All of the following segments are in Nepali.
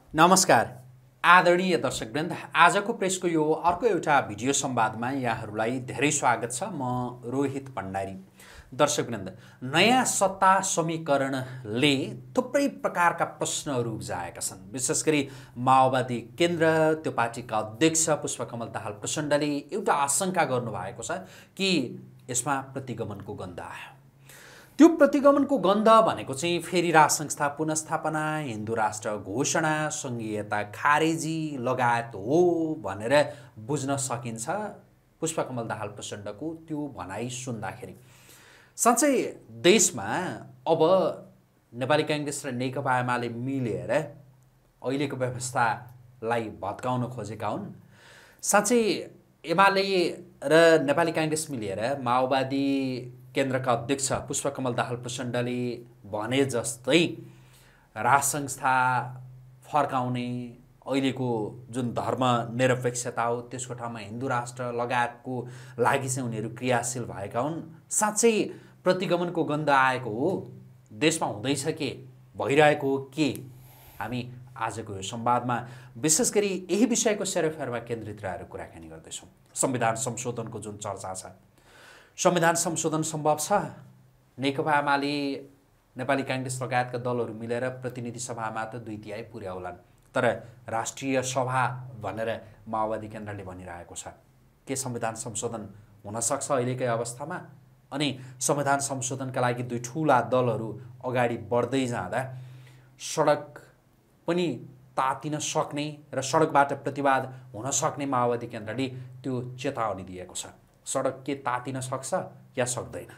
नमस्कार आदरणीय दर्शकवृन्द, आजको प्रेसको यो अर्को एउटा भिडियो संवादमा यहाँहरूलाई धेरै स्वागत छ। म रोहित भण्डारी। दर्शकवृन्द, नयाँ सत्ता समीकरणले थुप्रै प्रकारका प्रश्नहरू उब्जाएका छन्। विशेष गरी माओवादी केन्द्र, त्यो पार्टीका अध्यक्ष पुष्पकमल दाहाल प्रचण्डले एउटा आशंका गर्नुभएको छ कि यसमा प्रतिगमनको गन्ध आयो। त्यो प्रतिगमनको गन्ध भनेको चाहिँ फेरि राज संस्था पुनर्स्थापना, हिन्दू राष्ट्र घोषणा, सङ्घीयता खारेजी लगायत हो भनेर बुझ्न सकिन्छ पुष्पकमल दाहाल प्रचण्डको त्यो भनाइ सुन्दाखेरि। साँच्चै देशमा अब नेपाली काङ्ग्रेस र नेकपा एमाले मिलेर अहिलेको व्यवस्थालाई भत्काउन खोजेका हुन्। साँच्चै एमाले र नेपाली काङ्ग्रेस मिलेर माओवादी केन्द्रका अध्यक्ष पुष्पकमल दाहाल प्रचण्डले भने जस्तै राज संस्था फर्काउने, अहिलेको जुन धर्मनिरपेक्षता हो त्यसको ठाउँमा हिन्दू राष्ट्र लगायतको लागि चाहिँ उनीहरू क्रियाशील भएका हुन्। साँच्चै प्रतिगमनको गन्ध आएको हो, देशमा हुँदैछ के, भइरहेको हो के? हामी आजको यो संवादमा विशेष गरी यही विषयको सेरोफेरमा केन्द्रित रहेर कुराकानी गर्दैछौँ। संविधान संशोधनको जुन चर्चा छ, संविधान संशोधन सम्भव छ? नेकपा एमाले नेपाली काङ्ग्रेस लगायतका दलहरू मिलेर प्रतिनिधि सभामा त 2/3 पुर्याउलान्, तर राष्ट्रिय सभा भनेर माओवादी केन्द्रले भनिरहेको छ। के संविधान संशोधन हुनसक्छ अहिलेकै अवस्थामा? अनि संविधान संशोधनका लागि दुई ठुला दलहरू अगाडि बढ्दै जाँदा सडक पनि तातिन सक्ने र सडकबाट प्रतिवाद हुन सक्ने माओवादी केन्द्रले त्यो चेतावनी दिएको छ। सडक के तातिन सक्छ या सक्दैन?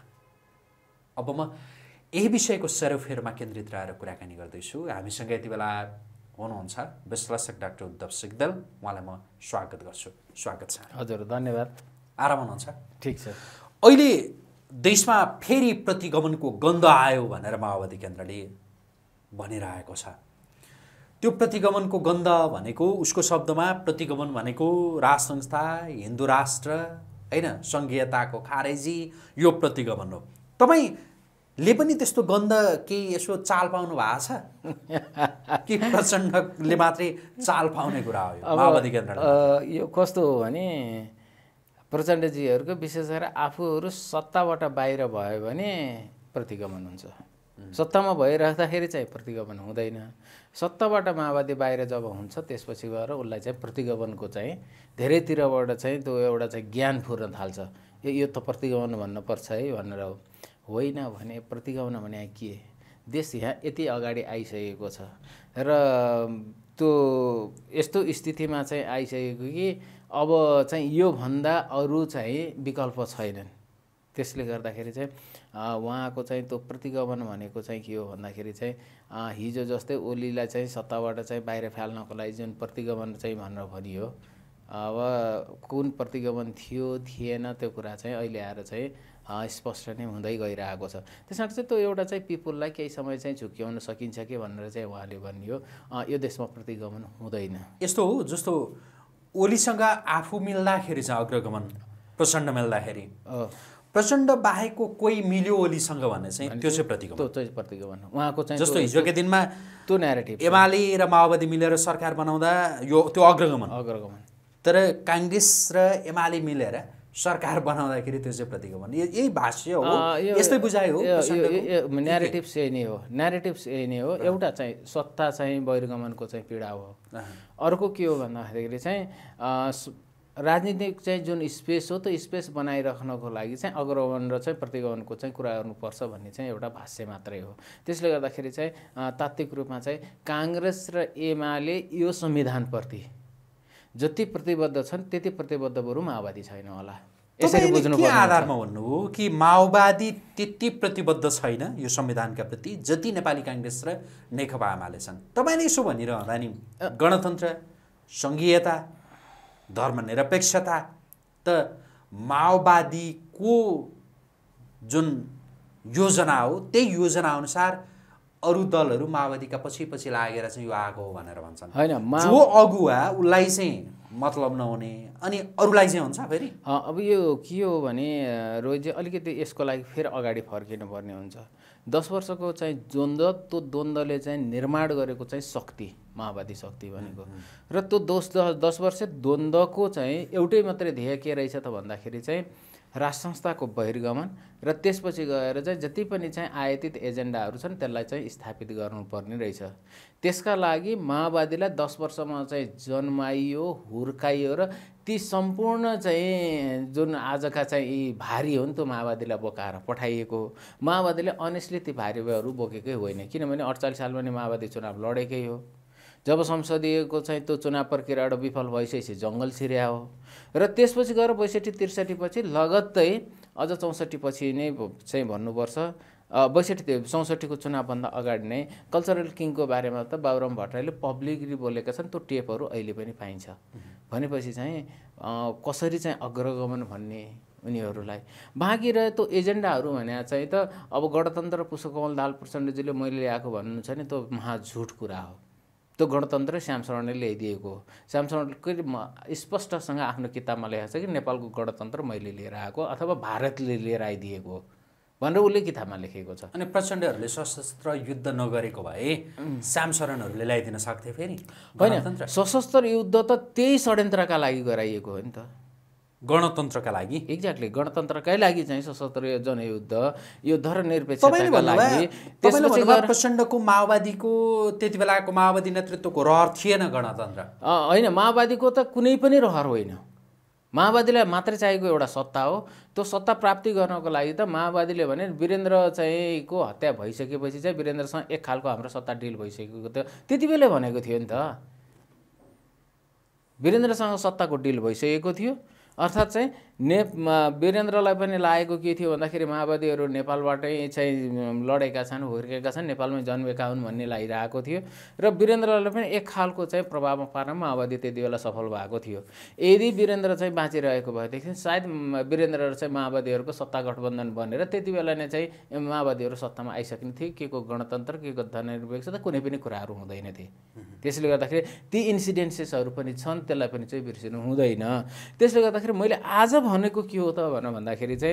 अब म यही विषयको सेरोफेरमा केन्द्रित रहेर कुराकानी गर्दैछु। हामीसँग यति बेला हुनुहुन्छ विश्लेषक डाक्टर उद्धव सिग्देल, उहाँलाई म स्वागत गर्छु। स्वागत छ। हजुर, धन्यवाद। आराम हुनुहुन्छ? ठिक छ। अहिले देशमा फेरि प्रतिगमनको गन्ध आयो भनेर माओवादी केन्द्रले भनिरहेको छ। त्यो प्रतिगमनको गन्ध भनेको, उसको शब्दमा प्रतिगमन भनेको राज संस्था, हिन्दू राष्ट्र, हैन, सङ्घीयताको खारेजी, यो प्रतिगमन हो। तपाईँले पनि त्यस्तो गन्ध केही यसो चाल पाउनु भएको छ कि प्रचण्डले मात्रै चाल पाउने कुरा हो यो माओवादी केन्द्रले? यो कस्तो हो भने प्रचण्डजीहरूको विशेष गरेर आफूहरू सत्ताबाट बाहिर भयो भने प्रतिगमन हुन्छ। सत्तामा भइराख्दाखेरि चाहिँ प्रतिगमन हुँदैन। सत्ताबाट माओवादी बाहिर जब हुन्छ त्यसपछि गएर उसलाई चाहिँ प्रतिगमनको चाहिँ धेरैतिरबाट चाहिँ त्यो एउटा चाहिँ ज्ञान फुर्न थाल्छ। यो त प्रतिगमन भन्नुपर्छ है भनेर हो। होइन भने प्रतिगमन भने के? देश यहाँ यति अगाडि आइसकेको छ र त्यो यस्तो स्थितिमा चाहिँ आइसकेको कि अब चाहिँ योभन्दा अरू चाहिँ विकल्प छैनन्। त्यसले गर्दाखेरि चाहिँ उहाँको चाहिँ त्यो प्रतिगमन भनेको चाहिँ के हो भन्दाखेरि चाहिँ हिजो जस्तै ओलीलाई चाहिँ सत्ताबाट चाहिँ बाहिर फाल्नको लागि जुन प्रतिगमन चाहिँ भनेर भनियो, अब कुन प्रतिगमन थियो थिएन त्यो कुरा चाहिँ अहिले आएर चाहिँ स्पष्ट नै हुँदै गइरहेको छ। त्यसबाट चाहिँ त्यो एउटा चाहिँ पिपुललाई केही समय चाहिँ झुक्क्याउन सकिन्छ कि भनेर चाहिँ उहाँले भनियो। यो देशमा प्रतिगमन हुँदैन। यस्तो हो जस्तो ओलीसँग आफू मिल्दाखेरि चाहिँ अग्रगमन, प्रचण्ड मिल्दाखेरि प्रचण्ड बाहेकको कोही मिल्यो ओलीसँग भने चाहिँ त्यो चाहिँ प्रतिगमन। त्यो चाहिँ प्रतिगमन उहाँको चाहिँ जस्तो हिजोकै दिनमा त्यो न्यारेटिभ एमाले र माओवादी मिलेर सरकार बनाउँदा यो त्यो अग्रगमन। तर काङ्ग्रेस र एमाले मिलेर सरकार बनाउँदाखेरि त्यो चाहिँ प्रतिगमन। यही भाष्य हो, यस्तै बुझाइ हो। न्यारेटिभ यही नै हो। न्यारेटिभ यही नै हो। एउटा चाहिँ सत्ता चाहिँ बहिर्गमनको चाहिँ पीडा हो। अर्को के हो भन्दाखेरि चाहिँ राजनीतिक चाहिँ जुन स्पेस हो त्यो स्पेस बनाइराख्नको लागि चाहिँ अग्रगमन र चाहिँ प्रतिगमनको चाहिँ कुरा गर्नुपर्छ भन्ने चाहिँ एउटा भाष्य मात्रै हो। त्यसले गर्दाखेरि चाहिँ तात्विक रूपमा चाहिँ काङ्ग्रेस र एमाले यो संविधानप्रति जति प्रतिबद्ध छन् त्यति प्रतिबद्ध बरु माओवादी छैन होला। यसरी बुझ्नु पर्छ। के आधारमा भन्नु हो कि माओवादी त्यति प्रतिबद्ध छैन यो संविधानका प्रति जति नेपाली काङ्ग्रेस र नेकपा एमाले छन्? तपाईँले यसो भनिरहँदा नि गणतन्त्र, सङ्घीयता, धर्मनिरपेक्षता त माओवादीको जुन योजना हो त्यही योजना अनुसार अरू दलहरू माओवादीका पछि लागेर चाहिँ यो आएको हो भनेर भन्छन्। होइन, जो अगुवा उसलाई चाहिँ मतलब नहुने अनि अरूलाई चाहिँ हुन्छ फेरि। अब यो के हो भने रोहितजी अलिकति यसको लागि फेरि अगाडि फर्किनुपर्ने हुन्छ। 10 वर्षको चाहिँ द्वन्द्व, त्यो द्वन्द्वले चाहिँ निर्माण गरेको चाहिँ शक्ति, माओवादी शक्ति भनेको। र त्यो 10 वर्ष द्वन्द्वको चाहिँ एउटै मात्रै ध्येय के रहेछ त भन्दाखेरि चाहिँ राष्ट्र संस्थाको बहिर्गमन र त्यसपछि गएर चाहिँ जति पनि चाहिँ आयातित एजेन्डाहरू छन् त्यसलाई चाहिँ स्थापित गर्नुपर्ने रहेछ। त्यसका लागि माओवादीलाई 10 वर्षमा चाहिँ जन्माइयो, हुर्काइयो र ती सम्पूर्ण चाहिँ जुन आजका चाहिँ यी भारी हुन् त्यो माओवादीलाई बोकाएर पठाइएको। माओवादीले अनेस्टली ती भारीहरू बोकेकै होइन, किनभने 48 सालमा नै माओवादी चुनाव लडेकै हो। जब संसदीयको चाहिँ त्यो चुनाव प्रक्रियाबाट विफल भइसकेपछि जङ्गल छिर्या हो र त्यसपछि गएर 62-63 पछि लगत्तै अझ 64 पछि नै चाहिँ भन्नुपर्छ, 62-64 को चुनावभन्दा अगाडि नै कल्चरल किङको बारेमा त बाबुराम भट्टराईले पब्लिकली बोलेका छन्। त्यो टेपहरू अहिले पनि पाइन्छ। भनेपछि चाहिँ कसरी चाहिँ अग्रगमन भन्ने उनीहरूलाई बाँकी रह्यो। त्यो एजेन्डाहरू भने चाहिँ त अब गणतन्त्र पुष्पकमल दाहाल प्रचण्डजीले मैले ल्याएको भन्नु छ नि, त्यो महाझुट कुरा हो। त्यो गणतन्त्र श्यामशरणले ल्याइदिएको हो। श्यामशरणले स्पष्टसँग आफ्नो किताबमा लेखेको छ कि नेपालको गणतन्त्र मैले लिएर आएको अथवा भारतले लिएर आइदिएको हो भनेर उसले किताबमा लेखेको छ। अनि प्रचण्डहरूले सशस्त्र युद्ध नगरेको भए श्यामशरणहरूले ल्याइदिन सक्थे फेरि होइन। सशस्त्र युद्ध त त्यही षड्यन्त्रका लागि गराइएको हो नि त, गणतन्त्रका लागि। एक्ज्याक्टली, गणतन्त्रकै लागि चाहिँ सशस्त्र जनयुद्ध, युद्ध र निरपेक्षताका लागि। त्यसपछि प्रचण्डको माओवादीको त्यति बेलाको माओवादी नेतृत्वको रहर थिएन गणतन्त्र। होइन, माओवादीको त कुनै पनि रहर होइन। माओवादीलाई मात्रै चाहिएको एउटा सत्ता हो। त्यो सत्ता प्राप्ति गर्नको लागि त माओवादीले भने वीरेन्द्र चाहिँ को हत्या भइसकेपछि चाहिँ वीरेन्द्रसँग एक खालको हाम्रो सत्ता डिल भइसकेको थियो। त्यति बेलै भनेको थियो नि त, वीरेन्द्रसँग सत्ताको डिल भइसकेको थियो। अर्थात् चाहिँ वीरेन्द्रलाई पनि लागेको के थियो भन्दाखेरि माओवादीहरू नेपालबाटै चाहिँ लडेका छन्, हुर्केका छन्, नेपालमै जन्मेका हुन् भन्ने लागिरहेको थियो र वीरेन्द्रलाई पनि एक खालको चाहिँ प्रभावमा पार्न माओवादी त्यति बेला सफल भएको थियो। यदि वीरेन्द्र चाहिँ बाँचिरहेको भएदेखि सायद वीरेन्द्र र चाहिँ माओवादीहरूको सत्ता गठबन्धन बनेर त्यति बेला नै चाहिँ माओवादीहरू सत्तामा आइसक्ने थिए। के को गणतन्त्र, के को धर्मनिरपेक्षता, कुनै पनि कुराहरू हुँदैन थिए। त्यसले गर्दाखेरि ती इन्सिडेन्सेसहरू पनि छन्, त्यसलाई पनि चाहिँ बिर्सिनु हुँदैन। त्यसले गर्दाखेरि मैले आज भनेको के हो त भन्दाखेरि चाहिँ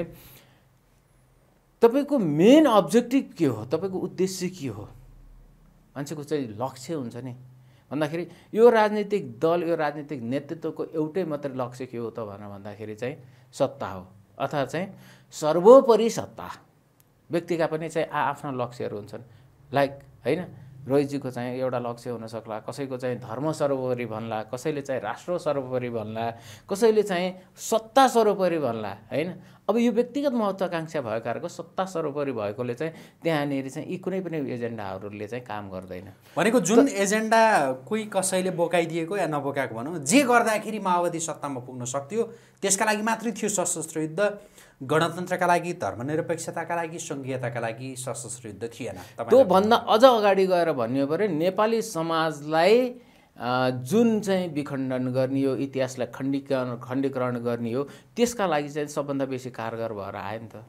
तपाईको मेन अब्जेक्टिभ के हो, तपाईको उद्देश्य के हो, मान्छेको चाहिँ लक्ष्य हुन्छ नि भन्दाखेरि यो राजनीतिक दल, यो राजनीतिक नेतृत्वको एउटै मात्रै लक्ष्य के हो त भन्दाखेरि चाहिँ सत्ता हो अथवा चाहिँ सर्वोपरि सत्ता। व्यक्तिका पनि चाहिँ आफ्ना लक्ष्यहरू हुन्छन्। लाइक होइन, रोहितजीको चाहिँ एउटा लक्ष्य हुन सक्ला, कसैको चाहिँ धर्म सर्वोपरि भन्ला, कसैले चाहिँ राष्ट्र सर्वोपरि भन्ला, कसैले चाहिँ सत्ता सर्वोपरि भन्ला होइन। अब यो व्यक्तिगत महत्त्वाकांक्षा भएकाहरूको सत्ता सर्वोपरि भएकोले चाहिँ त्यहाँनिर चाहिँ यी कुनै पनि एजेन्डाहरूले चाहिँ काम गर्दैन। भनेको जुन एजेन्डा कोही कसैले बोकाइदिएको या नबोकाएको भनौँ, जे गर्दाखेरि माओवादी सत्तामा पुग्न सक्थ्यो त्यसका लागि मात्रै थियो सशस्त्र युद्ध। गणतन्त्रका लागि, धर्मनिरपेक्षताका लागि, सङ्घीयताका लागि सशस्त्र युद्ध थिएन। त्यो भन्दा अझ अगाडि गएर भन्यो भने नेपाली समाजलाई जुन चाहिँ विखण्डन गर्ने हो, इतिहासलाई खण्डीकरण गर्ने हो, त्यसका लागि चाहिँ सबभन्दा बेसी कारगर भएर आयो नि त।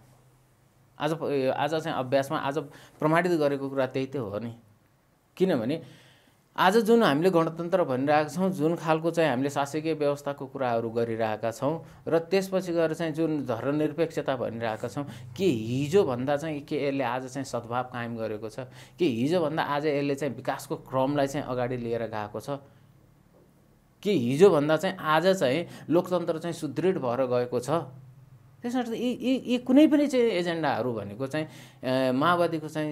आज चाहिँ अभ्यासमा आज प्रमाणित गरेको कुरा त्यही त हो नि। किनभने आज जुन हामीले गणतन्त्र भनिरहेका छौँ, जुन खालको चाहिँ हामीले शासकीय व्यवस्थाको कुराहरू गरिरहेका छौँ र त्यसपछि गएर चाहिँ जुन धर्मनिरपेक्षता भनिरहेका छौँ, के हिजोभन्दा चाहिँ के यसले आज चाहिँ सद्भाव कायम गरेको छ, के हिजोभन्दा आज यसले चाहिँ विकासको क्रमलाई चाहिँ अगाडि लिएर गएको छ, के हिजोभन्दा चाहिँ आज चाहिँ लोकतन्त्र चाहिँ सुदृढ भएर गएको छ। त्यसर्थ यी कुनै पनि चाहिँ एजेन्डाहरू भनेको चाहिँ माओवादीको चाहिँ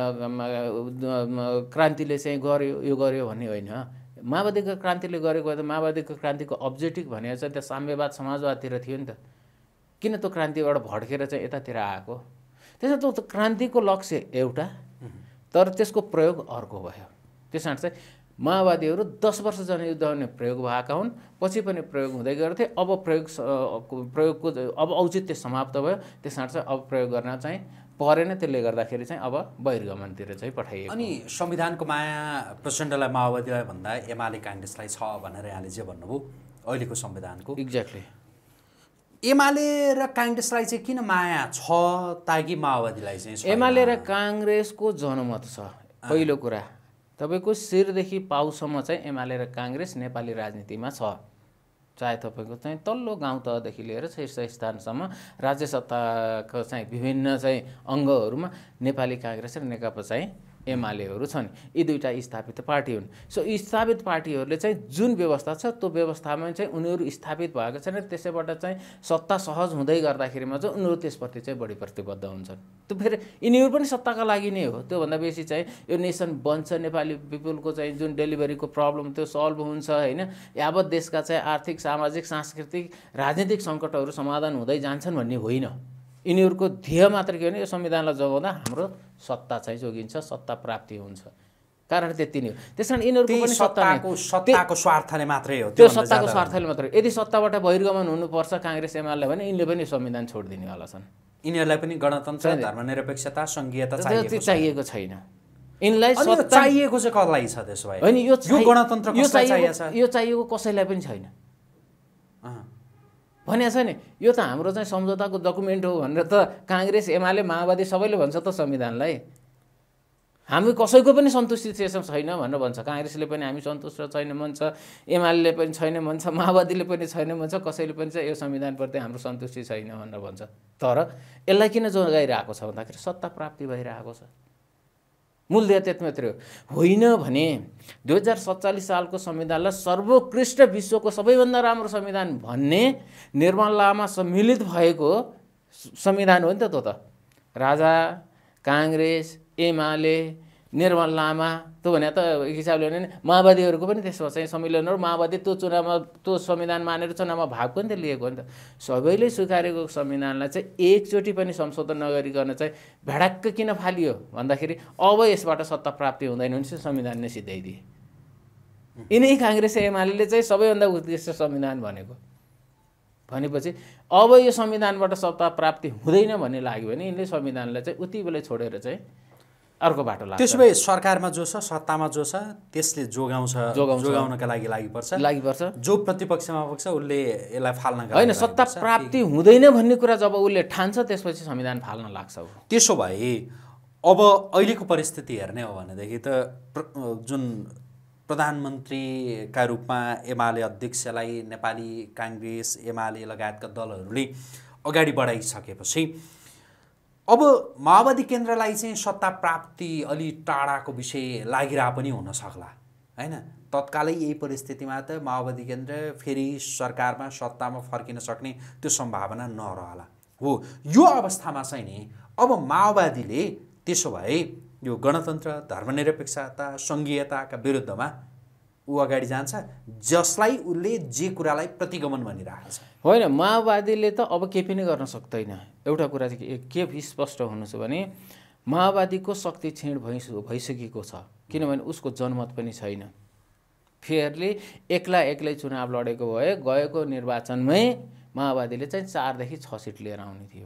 क्रान्तिले चाहिँ गर्यो, यो गर्यो भन्ने होइन। माओवादीको क्रान्तिले गरेको त माओवादीको क्रान्तिको अब्जेक्टिभ भनेको चाहिँ त्यो साम्यवाद समाजवादतिर थियो नि त। किन त्यो क्रान्तिबाट भड्केर चाहिँ यतातिर आएको? त्यसर्थ त्यो क्रान्तिको लक्ष्य एउटा, तर त्यसको प्रयोग अर्को भयो। त्यसर्थ चाहिँ माओवादीहरू 10 वर्ष जनयुद्ध भने प्रयोग भएका हुन्, पछि पनि प्रयोग हुँदै गएको थिए। अब प्रयोगको अब औचित्य समाप्त भयो। त्यसमा चाहिँ अब प्रयोग गर्न चाहिँ परेन। त्यसले गर्दाखेरि चाहिँ अब बहिर्गमनतिर चाहिँ पठाइयो। अनि संविधानको माया प्रचण्डलाई माओवादीलाई भन्दा एमाले काङ्ग्रेसलाई छ भनेर यहाँले जे भन्नुभयो अहिलेको संविधानको, एक्ज्याक्टली एमाले र काङ्ग्रेसलाई चाहिँ किन माया छ ताकि माओवादीलाई चाहिँ? एमाले र काङ्ग्रेसको जनमत छ। पहिलो कुरा तपाईँको शिरदेखि पाउसम्म चाहिँ एमाले र काङ्ग्रेस नेपाली राजनीतिमा छ। चाहे तपाईँको चाहिँ तल्लो गाउँ तहदेखि लिएर शीर्ष स्थानसम्म राज्य सत्ताको चाहिँ विभिन्न चाहिँ अङ्गहरूमा नेपाली काङ्ग्रेस र नेकपा चाहिँ एमालेहरू छन्। यी दुईटा स्थापित पार्टी हुन्। सो स्थापित पार्टीहरूले चाहिँ जुन व्यवस्था छ त्यो व्यवस्थामा चाहिँ उनीहरू स्थापित भएको छैन। त्यसैबाट चाहिँ सत्ता सहज हुँदै गर्दाखेरिमा चाहिँ उनीहरू त्यसप्रति चाहिँ बढी प्रतिबद्ध हुन्छन्। त्यो फेरि यिनीहरू पनि सत्ताका लागि नै हो। त्योभन्दा बेसी चाहिँ यो नेसन बन्छ, नेपाली पिपुलको चाहिँ जुन डेलिभरीको प्रब्लम त्यो सल्भ हुन्छ होइन, यावत देशका चाहिँ आर्थिक, सामाजिक, सांस्कृतिक, राजनीतिक सङ्कटहरू समाधान हुँदै जान्छन् भन्ने होइन। यिनीहरूको ध्येय मात्र के भने यो संविधानलाई जोगाउँदा हाम्रो सत्ता चाहिँ जोगिन्छ, सत्ता प्राप्ति हुन्छ। कारण त्यति नै हो। त्यसकारण यिनीहरूको पनि सत्ताको स्वार्थले मात्रै हो। त्यो सत्ताको स्वार्थले मात्रै। यदि सत्ताबाट बहिर्गमन हुनुपर्छ काङ्ग्रेस एमाले भने यिनले पनि संविधान छोडिदिनेवाला छन्। यिनीहरूलाई पनि गणतन्त्र, धर्मनिरपेक्षता, संघीयता चाहिएको छैन। यिनलाई चाहिएको चाहिँ कसलाई छ त्यसो भए? होइन, यो गणतन्त्र कसलाई चाहिएको छ? यो चाहिएको कसैलाई पनि छैन भनेको छ नि। यो त हाम्रो चाहिँ सम्झौताको डकुमेन्ट हो भनेर त काङ्ग्रेस एमाले माओवादी सबैले भन्छ त संविधानलाई। हामी कसैको पनि सन्तुष्टि त्यसमा छैन भनेर भन्छ। काङ्ग्रेसले पनि हामी सन्तुष्ट छैन भन्छ, एमाले पनि छैन भन्छ, माओवादीले पनि छैन भन्छ, कसैले पनि चाहिँ यो संविधानप्रति हाम्रो सन्तुष्टि छैन भनेर भन्छ। तर यसलाई किन जोगाइरहेको छ भन्दाखेरि सत्ता प्राप्ति भइरहेको छ। मूल्य त्यति मात्रै हो। होइन भने 2047 सालको संविधानलाई सर्वोत्कृष्ट विश्वको सबैभन्दा राम्रो संविधान भन्ने निर्मल लामा सम्मिलित भएको संविधान हो नि त। त्यो त राजा, काङ्ग्रेस, एमाले, निर्मल लामा, त्यो भने त एक हिसाबले भने माओवादीहरूको पनि त्यसमा चाहिँ सम्मिलन हो। माओवादी त्यो चुनावमा त्यो संविधान मानेर चुनावमा भाग पनि त लिएको हो नि त। सबैले स्वीकारेको संविधानलाई चाहिँ एकचोटि पनि संशोधन नगरिकन चाहिँ भ्याडक्क किन फालियो भन्दाखेरि अब यसबाट सत्ता प्राप्ति हुँदैन भने चाहिँ संविधान नै सिद्धाइदिए। यिनै काङ्ग्रेस एमाले चाहिँ सबैभन्दा उत्कृष्ट संविधान भनेको भनेपछि अब यो संविधानबाट सत्ता प्राप्ति हुँदैन भन्ने लाग्यो भने यिनले संविधानलाई चाहिँ उति बेलै छोडेर चाहिँ अर्को बाटो लाग्छ। त्यसो भए सरकारमा जो छ, सत्तामा जो छ त्यसले जोगाउनका लागि लागिपर्छ। जो प्रतिपक्षमा पक्ष उसले यसलाई फाल्न होइन, सत्ता प्राप्ति हुँदैन भन्ने कुरा जब उसले ठान्छ त्यसपछि संविधान फाल्न लाग्छ। त्यसो भए अब अहिलेको परिस्थिति हेर्ने हो भनेदेखि त जुन प्रधानमन्त्रीका रूपमा एमाले अध्यक्षलाई नेपाली काङ्ग्रेस, एमाले लगायतका दलहरूले अगाडि बढाइसकेपछि अब माओवादी केन्द्रलाई चाहिँ सत्ता प्राप्ति अलि टाढाको विषय लागिरह पनि हुन सक्ला हैन। तत्कालै यही परिस्थितिमा त माओवादी केन्द्र फेरि सरकारमा, सत्तामा फर्किन सक्ने त्यो सम्भावना नरहला हो। यो अवस्थामा चाहिँ नि अब माओवादीले त्यसो भए यो गणतन्त्र, धर्मनिरपेक्षता, संघीयताका विरुद्धमा ऊ अगाडि जान्छ, जसलाई उसले जे कुरालाई प्रतिगमन भनिरहेको छ। होइन, माओवादीले त अब केही पनि गर्न सक्दैन। एउटा कुरा चाहिँ के स्पष्ट हुनु छ भने माओवादीको शक्ति क्षीण भइसकेको छ। किनभने उसको जनमत पनि छैन। फेरि एक्लै चुनाव लडेको भए गएको निर्वाचनमै माओवादीले चाहिँ 4 देखि 6 सिट लिएर आउने थियो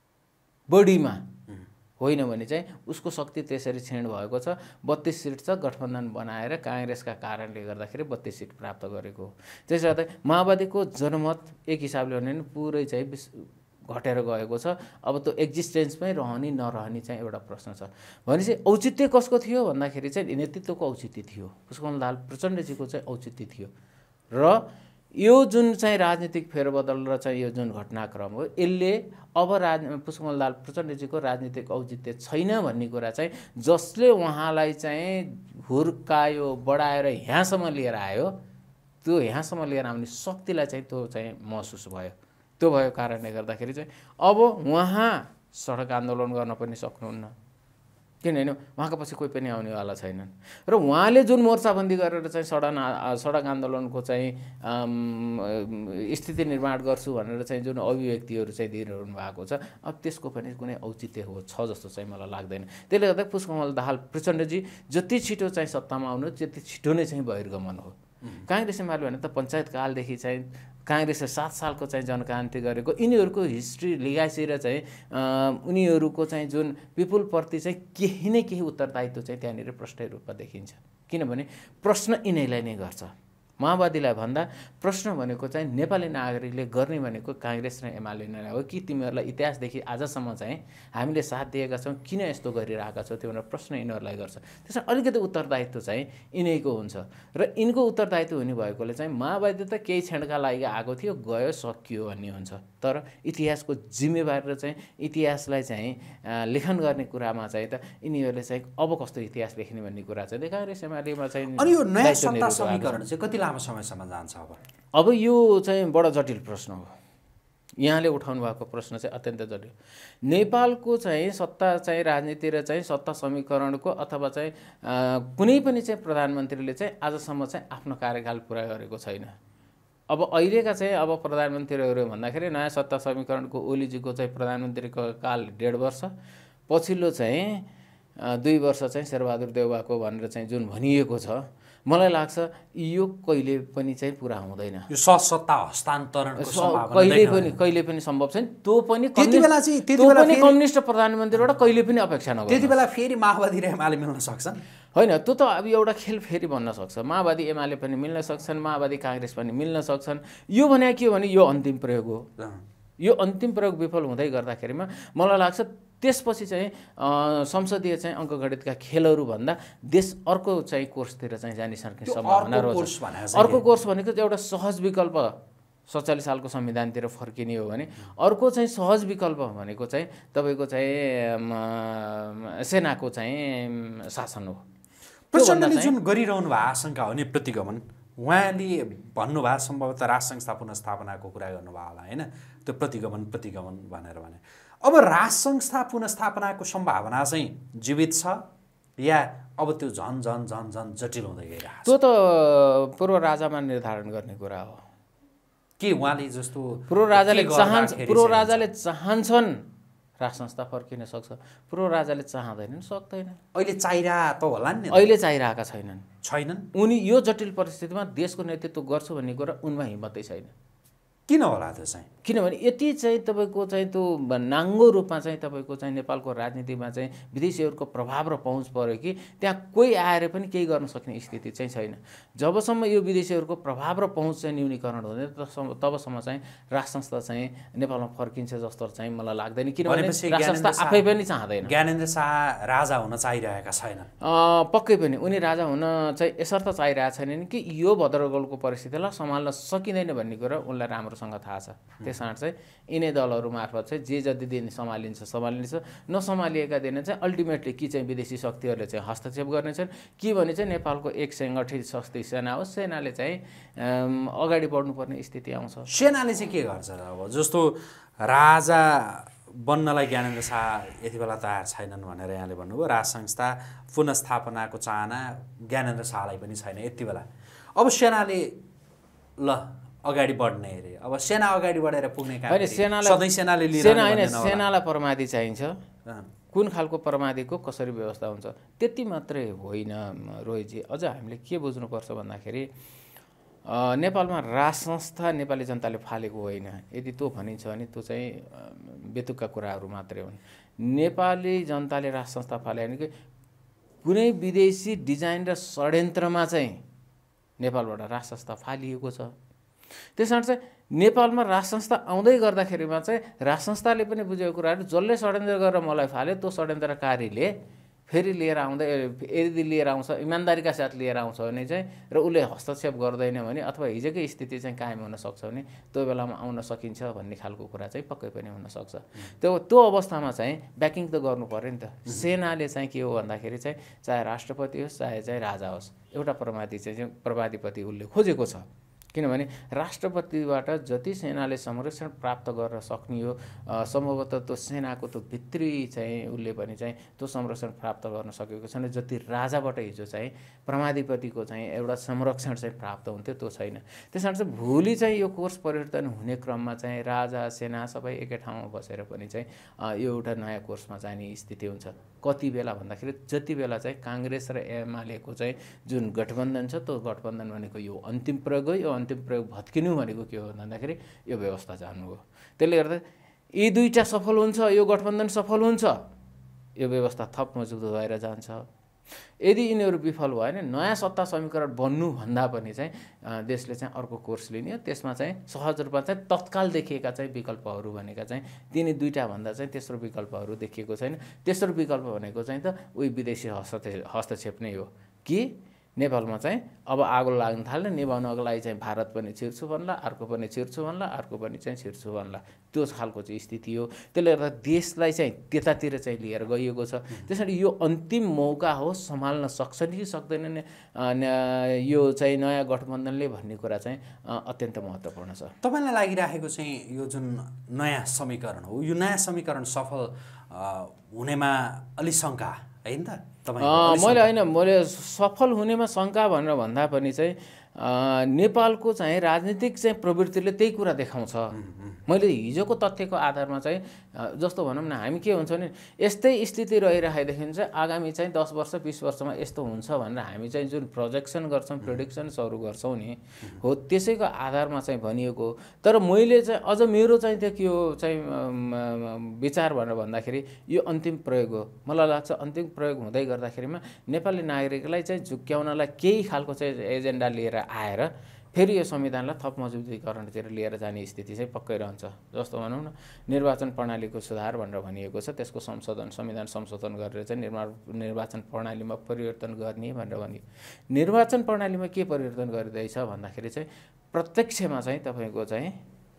बढीमा। होइन भने चाहिँ उसको शक्ति त्यसरी क्षीण भएको छ। 32 सिट छ, गठबन्धन बनाएर काङ्ग्रेसका कारणले गर्दाखेरि 32 सिट प्राप्त गरेको। त्यसले गर्दा माओवादीको जनमत एक हिसाबले भने पुरै चाहिँ घटेर गएको छ। अब त्यो एक्जिस्टेन्समै रहने नरहने चाहिँ एउटा प्रश्न छ। भनेपछि औचित्य कसको थियो भन्दाखेरि चाहिँ नेतृत्वको औचित्य थियो। पुष्पकमल प्रचण्डजीको चाहिँ औचित्य थियो। र यो जुन चाहिँ राजनीतिक फेरबदल र चाहिँ यो जुन घटनाक्रम हो यसले अब पुष्पकमल प्रचण्डजीको राजनीतिक औचित्य छैन भन्ने कुरा चाहिँ जसले उहाँलाई चाहिँ हुर्कायो, बढाएर यहाँसम्म लिएर आयो, त्यो यहाँसम्म लिएर आउने शक्तिलाई चाहिँ त्यो चाहिँ महसुस भयो। त्यो भएको कारणले गर्दाखेरि चाहिँ अब उहाँ सडक आन्दोलन गर्न पनि सक्नुहुन्न। किनभने उहाँको पछि कोही पनि आउनेवाला छैनन्। र उहाँले जुन मोर्चाबन्दी गरेर चाहिँ सडक आन्दोलनको चाहिँ स्थिति निर्माण गर्छु भनेर चाहिँ जुन अभिव्यक्तिहरू चाहिँ दिइरहनु भएको छ, अब त्यसको पनि कुनै औचित्य छ जस्तो चाहिँ मलाई लाग्दैन। त्यसले गर्दा पुष्पकमल दाहाल प्रचण्डजी जति छिटो चाहिँ सत्तामा आउनु त्यति छिटो नै चाहिँ बहिर्गमन हो। काङ्ग्रेस एमाले भने त पञ्चायत कालदेखि चाहिँ काङ्ग्रेसले 7 सालको चाहिँ जनक्रान्ति गरेको यिनीहरूको हिस्ट्री लिगाइसी र चाहिँ उनीहरूको चाहिँ जुन पिपुलप्रति चाहिँ केही न केही उत्तरदायित्व चाहिँ त्यहाँनिर प्रष्ट रूपमा देखिन्छ। किनभने प्रश्न यिनीलाई नै गर्छ। माओवादीलाई भन्दा प्रश्न भनेको चाहिँ नेपाली नागरिकले गर्ने भनेको काङ्ग्रेस र एमाले नै हो कि तिमीहरूलाई इतिहासदेखि आजसम्म चाहिँ हामीले साथ दिएका छौँ, किन यस्तो गरिरहेका छौ, त्यो भनेर प्रश्न यिनीहरूलाई गर्छ। त्यसमा अलिकति उत्तरदायित्व चाहिँ यिनीको हुन्छ र यिनको उत्तरदायित्व हुने भएकोले चाहिँ माओवादी त केही क्षणका लागि आएको थियो, गयो, सकियो भन्ने हुन्छ। तर इतिहासको जिम्मेवारी र चाहिँ इतिहासलाई चाहिँ लेखन गर्ने कुरामा चाहिँ त यिनीहरूले चाहिँ अब कस्तो इतिहास लेख्ने भन्ने कुरा चाहिँ काङ्ग्रेस एमालेमा चाहिँ। अनि यो नयाँ सत्ता समीकरण चाहिँ कति लामो समयसम्म जान्छ अब यो चाहिँ बडो जटिल प्रश्न हो। यहाँले उठाउनु भएको प्रश्न चाहिँ अत्यन्त जटिल। नेपालको चाहिँ सत्ता चाहिँ राजनीति र चाहिँ सत्ता समीकरणको अथवा चाहिँ कुनै पनि चाहिँ प्रधानमन्त्रीले चाहिँ आजसम्म चाहिँ आफ्नो कार्यकाल पुरा गरेको छैन। अब अहिलेका चाहिँ अब प्रधानमन्त्रीहरू भन्दाखेरि नयाँ सत्ता समीकरणको ओलीजीको चाहिँ प्रधानमन्त्रीको काल 1.5 वर्ष, पछिल्लो चाहिँ 2 वर्ष चाहिँ शेरबहादुर देउवाको भनेर चाहिँ जुन भनिएको छ, मलाई लाग्छ यो कहिले पनि चाहिँ पुरा हुँदैन। यो सत्ता हस्तान्तरणको सम्भावना कहिले पनि सम्भव छैन। त्यो पनि कम्युनिस्ट प्रधानमन्त्रीबाट कहिले पनि अपेक्षा नगर्नु। त्यति बेला फेरि माओवादी र एमाले मिल्न सक्छन् होइन? त्यो त अब एउटा खेल फेरि भन्न सक्छ। माओवादी एमाले पनि मिल्न सक्छन्, माओवादी काङ्ग्रेस पनि मिल्न सक्छन्। यो भने के हो भने यो अन्तिम प्रयोग हो। यो अन्तिम प्रयोग विफल हुँदै गर्दाखेरिमा मलाई लाग्छ त्यसपछि चाहिँ संसदीय चाहिँ अङ्कगणितका खेलहरू भन्दा देश अर्को चाहिँ कोर्सतिर चाहिँ जाने सक्ने सम्भावना रहेछ। अर्को कोर्स भनेको एउटा सहज विकल्प 47 सालको संविधानतिर फर्किने हो भने अर्को चाहिँ सहज विकल्प भनेको चाहिँ तपाईँको चाहिँ सेनाको चाहिँ शासन हो। प्रचण्डले जुन गरिरहनु भएको आशंका हो नि प्रतिगमन, उहाँले भन्नुभयो सम्भवतः राजसङ्घ पुनस्थापनाको कुरा गर्नुभयो होला होइन? त्यो प्रतिगमन भनेर भने अब राजसङ्घ पुनस्थापनाको सम्भावना चाहिँ जीवित छ या अब त्यो झन झन झन झन जटिल हुँदै गइरहेको छ? त्यो त पूर्व राजामा निर्धारण गर्ने कुरा हो। के उहाँले जस्तो पूर्व राजाले चाहन्छन् राज संस्था फर्किन सक्छ, पूर्व राजाले चाहँदैनन्, सक्दैन। अहिले चाहिरहेको त होला नि? अहिले चाहिरहेका छैनन्। उनी यो जटिल परिस्थितिमा देशको नेतृत्व गर्छु भन्ने कुरा उनमा हिम्मतै छैन। किन होला त्यो चाहिँ? किनभने यति चाहिँ तपाईँको चाहिँ त्यो नाङ्गो रूपमा चाहिँ तपाईँको चाहिँ नेपालको राजनीतिमा चाहिँ विदेशीहरूको प्रभाव र पहुँच पऱ्यो कि त्यहाँ कोही आएर पनि केही गर्न सक्ने स्थिति चाहिँ छैन। जबसम्म यो विदेशीहरूको प्रभाव र पहुँच चाहिँ न्यूनीकरण हुँदैन तबसम्म चाहिँ राज संस्था चाहिँ नेपालमा फर्किन्छ जस्तो चाहिँ मलाई लाग्दैन। किनभने राज संस्था आफै पनि चाहँदैन। ज्ञानेन्द्र शाह राजा हुन चाहिरहेका छैनन्? पक्कै पनि उनी राजा हुन चाहिँ यसर्थ चाहिरहेका छैनन् कि यो भद्रगोलको परिस्थितिलाई सम्हाल्न सकिँदैन भन्ने कुरा उनलाई राम्रोसँग थाहा छ। त्यस कारण चाहिँ यिनै दलहरू मार्फत चाहिँ जे जति दिन सम्हालिन्छ, नसम्हालिएका दिन चाहिँ अल्टिमेटली कि चाहिँ विदेशी शक्तिहरूले चाहिँ हस्तक्षेप गर्नेछन् कि भने चाहिँ नेपालको एक सङ्गठित शक्ति सेना हो, सेनाले चाहिँ अगाडि बढ्नुपर्ने स्थिति आउँछ। सेनाले चाहिँ के गर्छ अब? जस्तो राजा बन्नलाई ज्ञानेन्द्र शाह यति बेला तयार छैनन् भनेर यहाँले भन्नुभयो, राज संस्था पुनस्थापनाको चाहना ज्ञानेन्द्र शाहलाई पनि छैन यति बेला। अब सेनाले ल अगाडि बढ्ने अरे, अब सेना अगाडि बढेर पुग्ने काम सधैँ सेनाले सेनालाई प्रमादी चाहिन्छ। कुन खालको प्रमादीको कसरी व्यवस्था हुन्छ त्यति मात्रै होइन रोहितजी। अझ हामीले के बुझ्नुपर्छ भन्दाखेरि नेपालमा राज संस्था नेपाली जनताले फालेको होइन। यदि त्यो भनिन्छ भने त्यो चाहिँ बेतुका कुराहरू मात्रै हुन्। नेपाली जनताले राज संस्था फाले भने कि कुनै विदेशी डिजाइन र षड्यन्त्रमा चाहिँ नेपालबाट राज संस्था फालिएको छ। त्यस कारण चाहिँ नेपालमा राज संस्था आउँदै गर्दाखेरिमा चाहिँ राज संस्थाले पनि बुझेको कुराहरू जसले षड्यन्त्र गरेर मलाई फाल्यो त्यो षड्यन्त्रकारीले फेरि लिएर आउँदै यदि लिएर आउँछ इमान्दारीका साथ लिएर आउँछ भने चाहिँ र उसले हस्तक्षेप गर्दैन भने अथवा हिजोकै स्थिति चाहिँ कायम हुन सक्छ भने त्यो बेलामा आउन सकिन्छ भन्ने खालको कुरा चाहिँ पक्कै पनि हुनसक्छ। त्यो अवस्थामा चाहिँ ब्याकिङ त गर्नु पऱ्यो नि त। सेनाले चाहिँ के हो भन्दाखेरि चाहिँ चाहे राष्ट्रपति होस् चाहे चाहिँ राजा होस् एउटा प्रमादीपति उसले खोजेको छ। किनभने राष्ट्रपतिबाट जति सेनाले संरक्षण प्राप्त गर्न सक्ने हो सम्भवतः त्यो सेनाको त्यो भित्री चाहिँ उसले पनि चाहिँ त्यो संरक्षण प्राप्त गर्न सकेको छैन। जति राजाबाट हिजो चाहिँ प्रमाधिपतिको चाहिँ एउटा संरक्षण चाहिँ प्राप्त हुन्थ्यो त्यो छैन। त्यस कारण चाहिँ भोलि चाहिँ यो कोर्स परिवर्तन हुने क्रममा चाहिँ राजा सेना सबै एकै ठाउँमा बसेर पनि चाहिँ यो एउटा नयाँ कोर्समा जाने स्थिति हुन्छ। कति बेला भन्दाखेरि जति बेला चाहिँ काङ्ग्रेस र एमालेको चाहिँ जुन गठबन्धन छ त्यो गठबन्धन भनेको यो अन्तिम प्रयोग हो। यो अन्तिम प्रयोग भत्किनु भनेको के हो भन्दाखेरि यो व्यवस्था जानु हो। त्यसले गर्दा यी दुईटा सफल हुन्छ, यो गठबन्धन सफल हुन्छ, यो व्यवस्था थप मजबुत भएर जान्छ। यदि यिनीहरू विफल भयो भने नयाँ सत्ता समीकरण बन्नुभन्दा पनि चाहिँ देशले चाहिँ अर्को कोर्स लिने हो। त्यसमा चाहिँ सहज रूपमा चाहिँ तत्काल देखिएका चाहिँ विकल्पहरू भनेका चाहिँ तिनी दुईटा भन्दा चाहिँ तेस्रो विकल्पहरू देखिएको छैन। तेस्रो विकल्प भनेको चाहिँ त उही विदेशी हस्तक्षेप नै हो कि नेपालमा चाहिँ अब आगो लाग्न थाल्ने, निभाउनको लागि चाहिँ भारत पनि छिर्छु भन्ला, अर्को पनि छिर्छु भन्ला, अर्को पनि चाहिँ छिर्छु भन्ला, त्यो खालको चाहिँ स्थिति हो। त्यसले गर्दा देशलाई चाहिँ त्यतातिर चाहिँ लिएर गइएको छ। त्यसैले यो अन्तिम मौका हो, सम्हाल्न सक्छन् कि सक्दैनन् यो चाहिँ नयाँ गठबन्धनले भन्ने कुरा चाहिँ अत्यन्त महत्त्वपूर्ण छ। तपाईँलाई लागिरहेको चाहिँ यो जुन नयाँ समीकरण हो, यो नयाँ समीकरण सफल हुनेमा अलि शङ्का होइन त? मैले सफल हुनेमा शङ्का भनेर भन्दा पनि चाहिँ नेपालको चाहिँ राजनीतिक चाहिँ प्रवृत्तिले त्यही कुरा देखाउँछ। मैले हिजोको तथ्यको आधारमा चाहिँ जस्तो भनौँ न, हामी के हुन्छ भने यस्तै स्थिति रहिराखेदेखि चाहिँ आगामी चाहिँ 10 वर्ष 20 वर्षमा यस्तो हुन्छ भनेर हामी चाहिँ जुन प्रोजेक्सन गर्छौँ, प्रेडिक्सन्सहरू गर्छौँ नि, हो त्यसैको आधारमा चाहिँ भनिएको। तर मैले चाहिँ अझ मेरो चाहिँ त्यो के हो चाहिँ विचार भनेर भन्दाखेरि यो अन्तिम प्रयोग हो। मलाई लाग्छ अन्तिम प्रयोग हुँदै गर्दाखेरिमा नेपाली नागरिकलाई चाहिँ झुक्क्याउनलाई केही खालको चाहिँ एजेन्डा लिएर आएर फेरि यो संविधानलाई थप मजबुतीकरणतिर लिएर जाने स्थिति चाहिँ पक्कै रहन्छ। जस्तो भनौँ न, निर्वाचन प्रणालीको सुधार भनेर भनिएको छ, त्यसको संशोधन, संविधान संशोधन गरेर चाहिँ निर्वाचन प्रणालीमा परिवर्तन गर्ने भनेर भनियो। निर्वाचन प्रणालीमा के परिवर्तन गरिँदैछ भन्दाखेरि चाहिँ प्रत्यक्षमा चाहिँ तपाईँको चाहिँ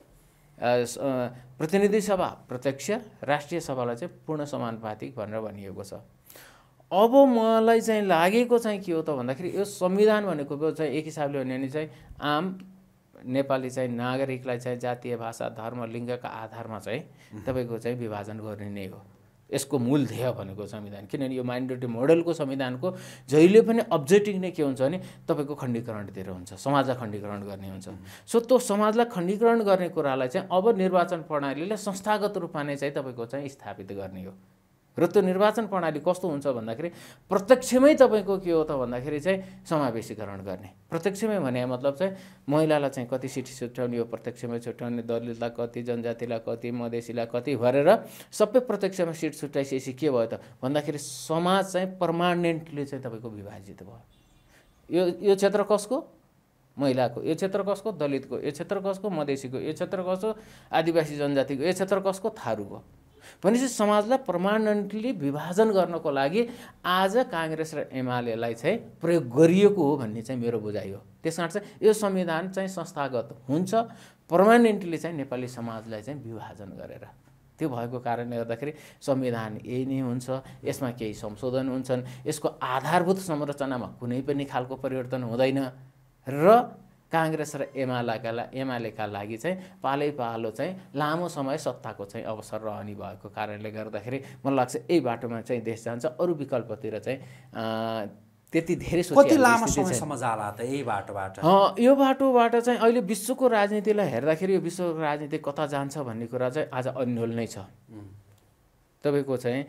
प्रतिनिधि सभा प्रत्यक्ष, राष्ट्रिय सभालाई चाहिँ पूर्ण समानुपातिक भनेर भनिएको छ। अब मलाई चाहिँ लागेको चाहिँ के हो त भन्दाखेरि यो संविधान भनेको चाहिँ एक हिसाबले भन्यो भने चाहिँ आम नेपाली चाहिँ नागरिकलाई चाहिँ जातीय, भाषा, धर्म, लिङ्गका आधारमा चाहिँ तपाईँको चाहिँ विभाजन गर्ने नै हो यसको मूल ध्येय भनेको संविधान। किनभने यो माइनोरिटी मोडलको संविधानको जहिले पनि अब्जेक्टिभ नै के हुन्छ भने तपाईँको खण्डीकरणतिर हुन्छ, समाजलाई खण्डीकरण गर्ने हुन्छ। सो त्यो समाजलाई खण्डीकरण गर्ने कुरालाई चाहिँ अब निर्वाचन प्रणालीले संस्थागत रूपमा नै चाहिँ तपाईँको चाहिँ स्थापित गर्ने हो। र त्यो निर्वाचन प्रणाली कस्तो हुन्छ भन्दाखेरि प्रत्यक्षमै तपाईँको के हो त भन्दाखेरि चाहिँ समावेशीकरण गर्ने। प्रत्यक्षमै भने मतलब चाहिँ महिलालाई चाहिँ कति सिट छुट्याउने हो, प्रत्यक्षमै छुट्याउने, दलितलाई कति, जनजातिलाई कति, मधेसीलाई कति भरेर सबै प्रत्यक्षमा सिट छुट्याइसकेपछि के भयो त भन्दाखेरि समाज चाहिँ पर्मानेन्टली चाहिँ तपाईँको विभाजित भयो। यो क्षेत्र कसको? महिलाको। यो क्षेत्र कसको? दलितको। यो क्षेत्र कसको? मधेसीको। यो क्षेत्र कसको? आदिवासी जनजातिको। यो क्षेत्र कसको? थारूको। भनेपछि समाजलाई पर्मानेन्टली विभाजन गर्नको लागि आज काङ्ग्रेस र एमालेलाई चाहिँ प्रयोग गरिएको हो भन्ने चाहिँ मेरो बुझाइ हो। त्यस कारण चाहिँ यो संविधान चाहिँ संस्थागत हुन्छ, पर्मानेन्टली चाहिँ नेपाली समाजलाई चाहिँ विभाजन गरेर। त्यो भएको कारणले गर्दाखेरि संविधान यही नै हुन्छ, यसमा केही संशोधन हुन्छन्, यसको आधारभूत संरचनामा कुनै पनि खालको परिवर्तन हुँदैन र काङ्ग्रेस र एमालेका लागि चाहिँ पालै पालो चाहिँ लामो समय सत्ताको चाहिँ अवसर रहने भएको कारणले गर्दाखेरि मलाई लाग्छ यही बाटोमा चाहिँ देश जान्छ। अरू विकल्पतिर चाहिँ त्यति धेरै कति लामो समयसम्म जाला त यही बाटोबाट? यो बाटोबाट चाहिँ अहिले विश्वको राजनीतिलाई हेर्दाखेरि यो विश्वको राजनीति कता जान्छ भन्ने कुरा चाहिँ आज अन्यल नै छ। तपाईँको चाहिँ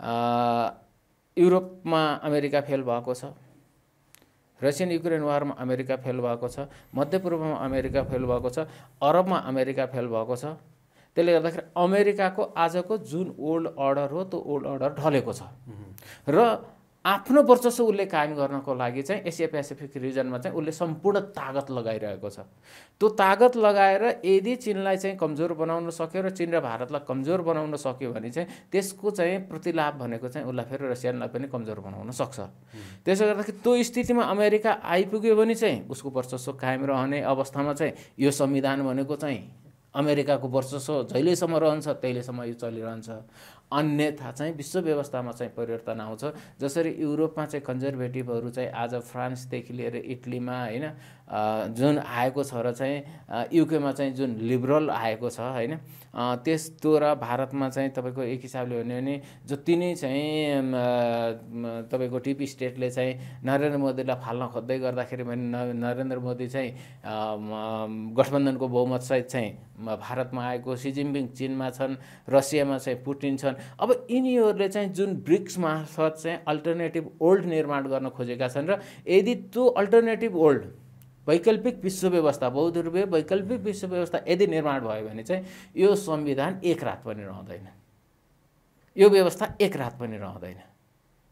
युरोपमा अमेरिका फेल भएको छ, रसियन युक्रेन वारमा अमेरिका फेल भएको छ, मध्यपूर्वमा अमेरिका फेल भएको छ, अरबमा अमेरिका फेल भएको छ। त्यसले गर्दाखेरि अमेरिकाको आजको जुन ओल्ड अर्डर हो त्यो ओल्ड अर्डर ढलेको छ र आफ्नो वर्चस्व उसले कायम गर्नको लागि चाहिँ एसिया पेसिफिक रिजनमा चाहिँ उसले सम्पूर्ण तागत लगाइरहेको छ। त्यो तागत लगाएर यदि चीनलाई चाहिँ कमजोर बनाउन सक्यो र चीन र भारतलाई कमजोर बनाउन सक्यो भने चाहिँ त्यसको चाहिँ प्रतिलाभ भनेको चाहिँ उसलाई फेरि रसियालाई पनि कमजोर बनाउन सक्छ। त्यसो गर्दाखेरि त्यो स्थितिमा अमेरिका आइपुग्यो भने चाहिँ उसको वर्चस्व कायम रहने अवस्थामा चाहिँ यो संविधान भनेको चाहिँ अमेरिकाको वर्चस्व जहिलेसम्म रहन्छ तहिलेसम्म यो चलिरहन्छ। अन्यथा चाहिँ विश्व व्यवस्थामा चाहिँ परिवर्तन आउँछ। जसरी युरोपमा चाहिँ कन्जर्भेटिभहरू चाहिँ आज फ्रान्सदेखि लिएर इटलीमा होइन जुन आएको छ र चाहिँ युकेमा चाहिँ जुन लिबरल आएको छ होइन, त्यस्तो र भारतमा चाहिँ तपाईँको एक हिसाबले भन्यो भने जति नै चाहिँ तपाईँको टिपी स्टेटले चाहिँ नरेन्द्र मोदीलाई फाल्न खोज्दै गर्दाखेरि पनि नरेन्द्र मोदी चाहिँ गठबन्धनको बहुमतसहित चाहिँ भारतमा आएको, सी जिनपिङ चीनमा छन्, रसियामा चाहिँ पुटिन छन्। अब यिनीहरूले चाहिँ जुन ब्रिक्स मार्फत चाहिँ अल्टरनेटिभ ओल्ड निर्माण गर्न खोजेका छन् र यदि त्यो अल्टरनेटिभ ओल्ड वैकल्पिक विश्व व्यवस्था, बहुध्रुवीय वैकल्पिक विश्व व्यवस्था यदि निर्माण भयो भने चाहिँ यो संविधान एक रात पनि रहँदैन, यो व्यवस्था एक रात पनि रहँदैन।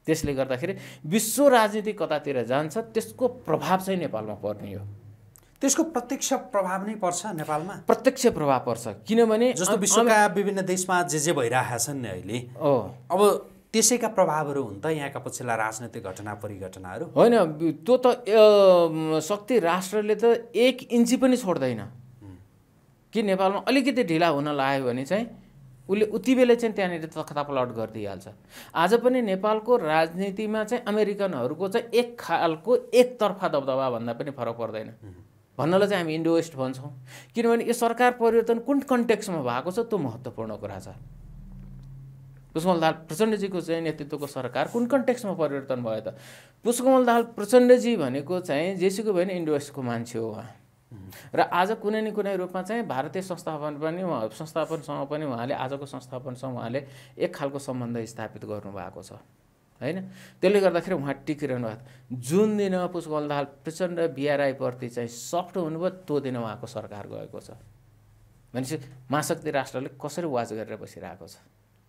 त्यसले गर्दाखेरि विश्व राजनीति कतातिर जान्छ त्यसको प्रभाव चाहिँ नेपालमा पर्ने हो। त्यसको प्रत्यक्ष प्रभाव नै पर्छ नेपालमा? प्रत्यक्ष प्रभाव पर्छ, किनभने जस्तो विश्वका विभिन्न देशमा जे भइरहेका छन् नि अहिले, अब त्यसैका प्रभावहरू हुन् त यहाँका पछिल्ला राजनैतिक घटना परिघटनाहरू? होइन, त्यो त शक्ति राष्ट्रले त एक इन्ची पनि छोड्दैन कि नेपालमा अलिकति ढिला हुन लाग्यो भने चाहिँ उसले उति बेला चाहिँ त्यहाँनिर तख्तापलट गरिदिइहाल्छ। आज पनि नेपालको राजनीतिमा चाहिँ अमेरिकनहरूको चाहिँ एक खालको एकतर्फा दबदबा भन्दा पनि फरक पर्दैन। भन्नलाई चाहिँ हामी इन्डो वेस्ट भन्छौँ, किनभने यो सरकार परिवर्तन कुन कन्टेक्स्टमा भएको छ त्यो महत्त्वपूर्ण कुरा छ। पुष्पकमल दाहाल प्रचण्डजीको चाहिँ नेतृत्वको सरकार कुन कन्टेक्स्टमा परिवर्तन भयो त? पुष्पकमल दाहाल प्रचण्डजी भनेको चाहिँ जेसुकै भएन इन्डो वेस्टको मान्छे हो उहाँ, र आज कुनै न कुनै रूपमा चाहिँ भारतीय संस्थापनसँग पनि उहाँले आजको संस्थापनसँग उहाँले एक खालको सम्बन्ध स्थापित गर्नुभएको छ होइन। त्यसले गर्दाखेरि उहाँ टिकिरहनु भएको। जुन दिन पुष्पकमल दाहाल प्रचण्ड बिआरआईप्रति चाहिँ सफ्ट हुनुभयो त्यो दिन उहाँको सरकार गएको छ। भनेपछि महाशक्ति राष्ट्रले कसरी वाच गरेर बसिरहेको छ?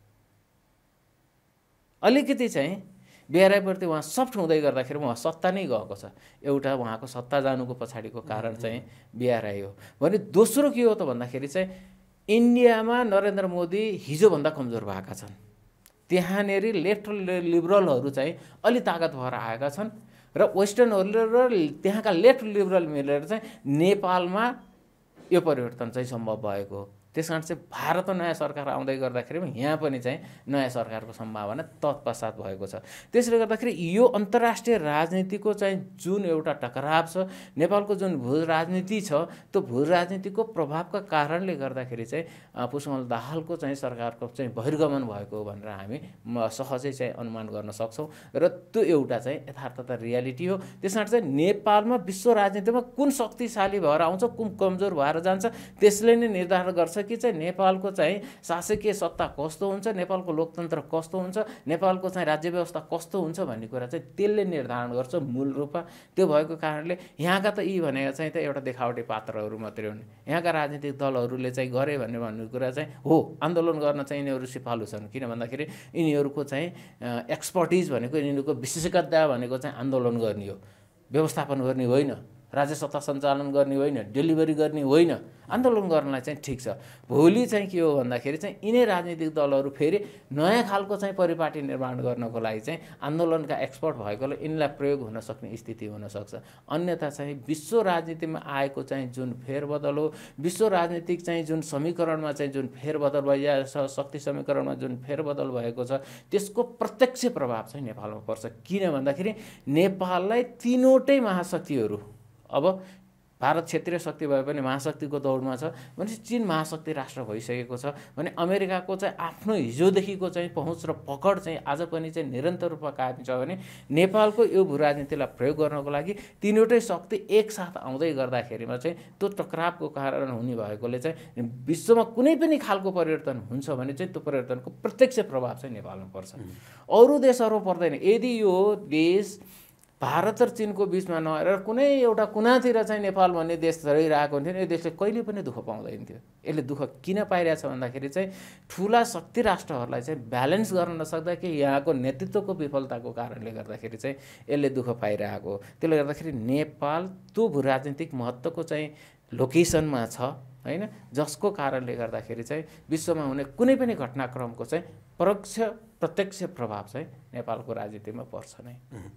अलिकति चाहिँ बिआरआईप्रति उहाँ सफ्ट हुँदै गर्दाखेरि उहाँ सत्ता नै गएको छ। एउटा उहाँको सत्ता जानुको पछाडिको कारण चाहिँ बिआरआई हो भने दोस्रो के हो त भन्दाखेरि चाहिँ इन्डियामा नरेन्द्र मोदी हिजोभन्दा कमजोर भएका छन्। त्यहाँनेरि लेफ्ट लिबरलहरू चाहिँ अलि ताकत भएर आएका छन् र वेस्टर्नहरूले र त्यहाँका लेफ्ट लिबरल मिलेर चाहिँ नेपालमा यो परिवर्तन चाहिँ सम्भव भएको हो। त्यस कारण चाहिँ भारतमा नयाँ सरकार आउँदै गर्दाखेरि यहाँ पनि चाहिँ नयाँ सरकारको सम्भावना तत्पश्चात भएको छ। त्यसले गर्दाखेरि यो अन्तर्राष्ट्रिय राजनीतिको चाहिँ जुन एउटा टकराव छ, नेपालको जुन भू राजनीति छ, त्यो भू राजनीतिको प्रभावका कारणले गर्दाखेरि चाहिँ पुष्पकमल दाहालको चाहिँ सरकारको चाहिँ बहिर्गमन भएको हो भनेर हामी सहजै चाहिँ अनुमान गर्न सक्छौँ र त्यो एउटा चाहिँ यथार्थता रियालिटी हो। त्यस कारण चाहिँ नेपालमा विश्व राजनीतिमा कुन शक्तिशाली भएर आउँछ, कुन कमजोर भएर जान्छ, त्यसले नै निर्धारण गर्छ कि चाहिँ नेपालको चाहिँ शासकीय सत्ता कस्तो हुन्छ, नेपालको लोकतन्त्र कस्तो हुन्छ, नेपालको चाहिँ राज्य व्यवस्था कस्तो हुन्छ भन्ने कुरा चाहिँ त्यसले निर्धारण गर्छ मूल रूपमा। त्यो भएको कारणले यहाँका त यी भनेको चाहिँ त एउटा देखावटी पात्रहरू मात्रै हुन्। यहाँका राजनीतिक दलहरूले चाहिँ गरे भन्ने कुरा चाहिँ हो, आन्दोलन गर्न चाहिँ यिनीहरू सिपालु छन्। किन भन्दाखेरि यिनीहरूको चाहिँ एक्सपर्टिज भनेको, यिनीहरूको विशेषज्ञता भनेको चाहिँ आन्दोलन गर्ने हो, व्यवस्थापन गर्ने होइन, राज्य सत्ता सञ्चालन गर्ने होइन, डेलिभरी गर्ने होइन। आन्दोलन गर्नलाई चाहिँ ठिक छ। भोलि चाहिँ के हो भन्दाखेरि चाहिँ यिनै राजनीतिक दलहरू फेरि नयाँ खालको चाहिँ परिपाटी निर्माण गर्नको लागि चाहिँ आन्दोलनका एक्सपर्ट भएकोले यिनलाई प्रयोग हुन सक्ने स्थिति हुनसक्छ। अन्यथा चाहिँ विश्व राजनीतिमा आएको चाहिँ जुन फेरबदल हो, विश्व राजनीतिक चाहिँ जुन समीकरणमा चाहिँ जुन फेरबदल भइरहेको छ, शक्ति समीकरणमा जुन फेरबदल भएको छ, त्यसको प्रत्यक्ष प्रभाव चाहिँ नेपालमा पर्छ। किन भन्दाखेरि नेपाललाई तीनवटै महाशक्तिहरू, अब भारत क्षेत्रीय शक्ति भए पनि महाशक्तिको दौडमा छ भने चीन महाशक्ति राष्ट्र भइसकेको छ भने अमेरिकाको चाहिँ आफ्नो हिजोदेखिको चाहिँ पहुँच र पकड चाहिँ आज पनि चाहिँ निरन्तर रूपमा कायम छ भने नेपालको यो भू राजनीतिलाई प्रयोग गर्नको लागि तीनवटै शक्ति एकसाथ आउँदै गर्दाखेरिमा चाहिँ त्यो टकरावको कारण हुने भएकोले चाहिँ विश्वमा कुनै पनि खालको परिवर्तन हुन्छ भने चाहिँ त्यो परिवर्तनको प्रत्यक्ष प्रभाव चाहिँ नेपालमा पर्छ। अरू देशहरूमा पर्दैन। यदि यो देश भारत र चीनको बिचमा नआएर कुनै एउटा कुनातिर चाहिँ नेपाल भन्ने देश रहिरहेको हुन्थ्यो, यो देशले कहिले पनि दुःख पाउँदैन थियो। यसले दुःख किन पाइरहेछ भन्दाखेरि चाहिँ ठुला शक्ति राष्ट्रहरूलाई चाहिँ ब्यालेन्स गर्न नसक्दा कि यहाँको नेतृत्वको विफलताको कारणले गर्दाखेरि चाहिँ यसले दुःख पाइरहेको हो। त्यसले गर्दाखेरि नेपाल त्यो भू राजनीतिक महत्त्वको चाहिँ लोकेसनमा छ होइन, जसको कारणले गर्दाखेरि चाहिँ विश्वमा हुने कुनै पनि घटनाक्रमको चाहिँ परोक्ष प्रत्यक्ष प्रभाव चाहिँ नेपालको राजनीतिमा पर्छ नै।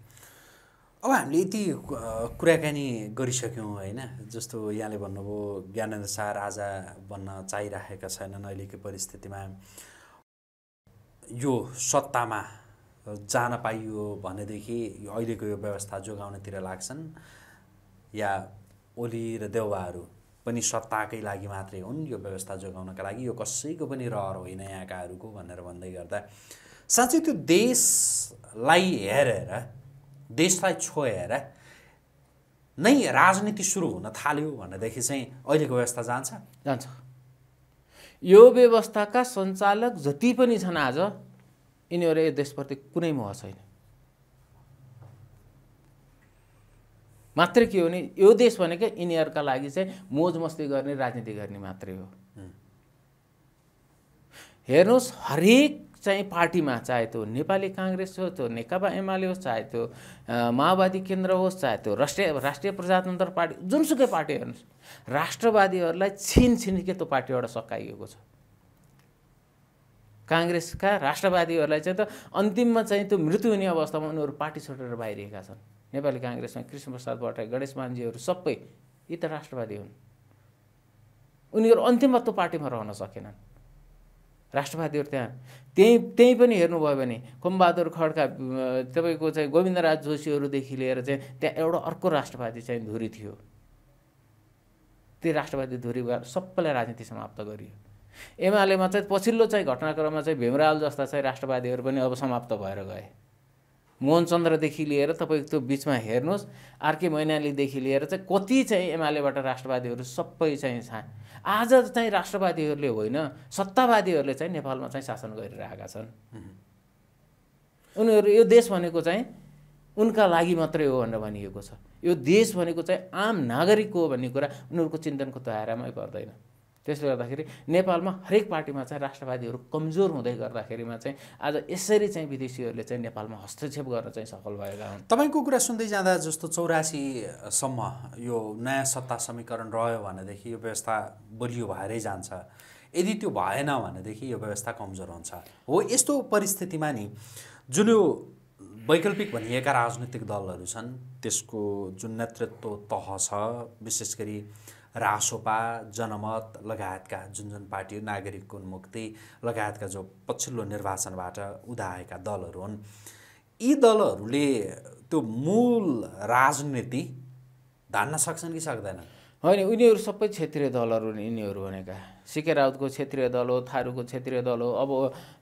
अब हामीले यति कुराकानी गरिसक्यौँ होइन, जस्तो यहाँले भन्नुभयो ज्ञानेन्द्र शाह राजा बन्न चाहिरहेका छैनन् अहिलेको परिस्थितिमा, यो सत्तामा जान पाइयो भनेदेखि अहिलेको यो व्यवस्था जोगाउनतिर लाग्छन्, या ओली र देउवाहरू पनि सत्ताकै लागि मात्रै हुन्, यो व्यवस्था जोगाउनका लागि यो कसैको पनि रहर होइन यहाँकाहरूको भनेर भन्दै गर्दा साँच्चै त्यो देशलाई हेरेर, देशलाई छोएर नै राजनीति सुरु हुन थाल्यो भनेदेखि चाहिँ अहिलेको व्यवस्था जान्छ। यो व्यवस्थाका सञ्चालक जति पनि छन् आज, यिनीहरू यो देशप्रति कुनै मोह छैन। मात्रै के हो भने यो देश भनेको यिनीहरूका लागि चाहिँ मोज मस्ती गर्ने राजनीति गर्ने मात्रै हो। हेर्नुहोस्, हरेक चाहिँ पार्टीमा, चाहे त्यो नेपाली काङ्ग्रेस होस्, त्यो नेकपा एमाले होस्, चाहे त्यो माओवादी केन्द्र होस्, चाहे त्यो राष्ट्रिय प्रजातन्त्र पार्टी, जुनसुकै पार्टी हेर्नुहोस्, राष्ट्रवादीहरूलाई छिनछिनके त्यो पार्टीबाट सकाइएको छ। काङ्ग्रेसका राष्ट्रवादीहरूलाई चाहिँ त अन्तिममा चाहिँ त्यो मृत्यु हुने अवस्थामा उनीहरू पार्टी छोडेर बाहिरिएका छन्। नेपाली काङ्ग्रेसमा कृष्णप्रसाद भट्टराई, गणेश मान्जीहरू सबै यी त राष्ट्रवादी हुन्। उनीहरू अन्तिममा त्यो पार्टीमा रहन सकेनन्। राष्ट्रवादीहरू त्यही पनि हेर्नुभयो भने खम्बहादुर खड्का, तपाईँको चाहिँ गोविन्दराज जोशीहरूदेखि लिएर चाहिँ त्यहाँ एउटा अर्को राष्ट्रवादी चाहिँ धुरी थियो। त्यो राष्ट्रवादी धुरीबाट सबैलाई राजनीति समाप्त गरियो। एमालेमा चाहिँ पछिल्लो चाहिँ घटनाक्रममा चाहिँ भीमराव जस्ता चाहिँ राष्ट्रवादीहरू पनि अब समाप्त भएर गए। मोहनचन्द्रदेखि लिएर तपाईँको त्यो बिचमा हेर्नुहोस्, आरके मैनालीदेखि लिएर चाहिँ कति चाहिँ एमालेबाट राष्ट्रवादीहरू सबै चाहिँ आज चाहिँ राष्ट्रवादीहरूले होइन, सत्तावादीहरूले चाहिँ नेपालमा चाहिँ शासन गरिरहेका छन्। उनीहरू यो देश भनेको चाहिँ उनका लागि मात्रै हो भनेर भनिएको छ। यो देश भनेको चाहिँ आम नागरिक हो भन्ने कुरा उनीहरूको चिन्तनको दायरामै पर्दैन। त्यसले गर्दाखेरि नेपालमा हरेक पार्टीमा चाहिँ राष्ट्रवादीहरू कमजोर हुँदै गर्दाखेरिमा चाहिँ आज यसरी चाहिँ विदेशीहरूले चाहिँ नेपालमा हस्तक्षेप गर्न चाहिँ सफल भएका हुन्। तपाईँको कुरा सुन्दै जाँदा जस्तो 84 सम्म यो नयाँ सत्ता समीकरण रह्यो भनेदेखि यो व्यवस्था बलियो भएरै जान्छ, यदि त्यो भएन भनेदेखि यो व्यवस्था कमजोर हुन्छ। हो, यस्तो परिस्थितिमा नि जुन यो वैकल्पिक भनिएका राजनीतिक दलहरू छन् त्यसको जुन नेतृत्व तह छ, विशेष गरी रासोपा, जनमत लगायतका जुन पार्टी, नागरिक उन्मुक्ति लगायतका जो पछिल्लो निर्वाचनबाट उदाएका दलहरू हुन्, यी दलहरूले त्यो मूल राजनीति धान्न सक्छन् कि सक्दैनन्? होइन, उनीहरू सबै क्षेत्रीय दलहरू यिनीहरू भनेका सिके राउतको क्षेत्रीय दल हो, थारूको क्षेत्रीय दल हो। अब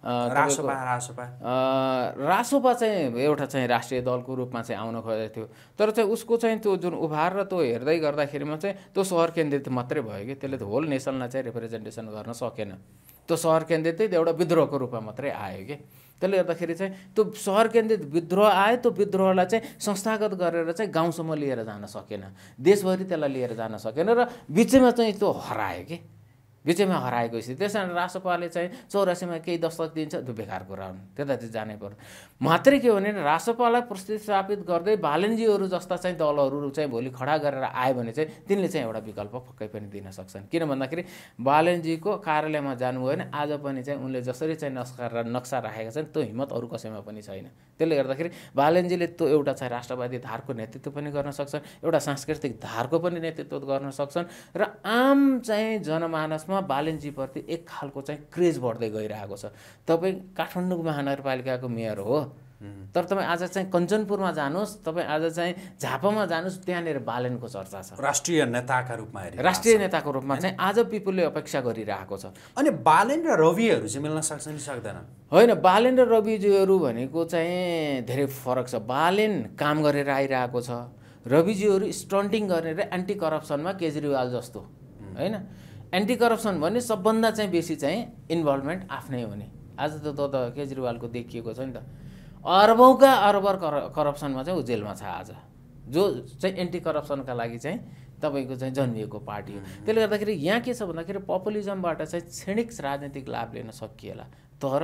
रासोपा चाहिँ एउटा चाहिँ राष्ट्रिय दलको रूपमा चाहिँ आउन खोजेको थियो, तर चाहिँ उसको चाहिँ त्यो जुन उभार र त्यो हेर्दै गर्दाखेरिमा चाहिँ त्यो सहर केन्द्रित मात्रै भयो कि त्यसले त होल नेसनलाई चाहिँ रिप्रेजेन्टेसन गर्न सकेन। त्यो सहर केन्द्रित एउटा विद्रोहको रूपमा मात्रै आयो कि। त्यसले गर्दाखेरि चाहिँ त्यो सहर केन्द्रित विद्रोह आयो, त्यो विद्रोहलाई चाहिँ संस्थागत गरेर चाहिँ गाउँसम्म लिएर जान सकेन, देशभरि त्यसलाई लिएर जान सकेन र बिचैमा चाहिँ त्यो हरायो कि, बिचैमा हराएको स्थिति। त्यस कारण रासोपाले चाहिँ 84मा केही दस्तक दिन्छ, त्यो बेकार कुरा हुन्, त्यतातिर जानै पर्यो। मात्रै के हो भने रासोपालाई प्रतिस्थापित गर्दै बालनजीहरू जस्ता चाहिँ दलहरू चाहिँ भोलि खडा गरेर आयो भने चाहिँ तिनले चाहिँ एउटा विकल्प पक्कै पनि दिन सक्छन्। किन भन्दाखेरि बालनजीको कार्यालयमा जानुभयो भने आज पनि चाहिँ उनले जसरी चाहिँ नक्सा राखेका छन् त्यो हिम्मत अरू कसैमा पनि छैन। त्यसले गर्दाखेरि बालनजीले त्यो एउटा चाहिँ राष्ट्रवादी धारको नेतृत्व पनि गर्न सक्छन्, एउटा सांस्कृतिक धारको पनि नेतृत्व गर्न सक्छन् र आम चाहिँ जनमानसमा बालनजीप्रति एक खालको चाहिँ क्रेज बढ्दै गइरहेको छ। तपाईँ काठमाडौँ महानगरपालिकाको मेयर हो, तर तपाईँ आज चाहिँ कञ्चनपुरमा जानुहोस्, तपाईँ आज चाहिँ झापामा जानुहोस्, त्यहाँनिर बालनको चर्चा छ। राष्ट्रिय नेताका रूपमा राष्ट्रिय नेताको रूपमा चाहिँ आज पिपुलले अपेक्षा गरिरहेको छ। अनि बालेन र रविहरू चाहिँ मिल्न सक्छन् कि सक्दैनन्? होइन, बालेन र रविजीहरू भनेको चाहिँ धेरै फरक छ। बालेन काम गरेर आइरहेको छ, रविजीहरू स्टन्टिङ गरेर एन्टी करप्सनमा केजरीवाल जस्तो होइन। एन्टी करप्सन भने सबभन्दा चाहिँ बेसी चाहिँ इन्भल्भमेन्ट आफ्नै हो नि। आज त केजरीवालको देखिएको छ नि त, अरबौँका अरब करप्सनमा चाहिँ ऊ जेलमा छ आज, जो चाहिँ एन्टी करप्सनका लागि चाहिँ तपाईँको चाहिँ जन्मिएको पार्टी हो। त्यसले गर्दाखेरि यहाँ के छ भन्दाखेरि पपुलिजमबाट चाहिँ क्षणिक राजनीतिक लाभ लिन सकिएला, तर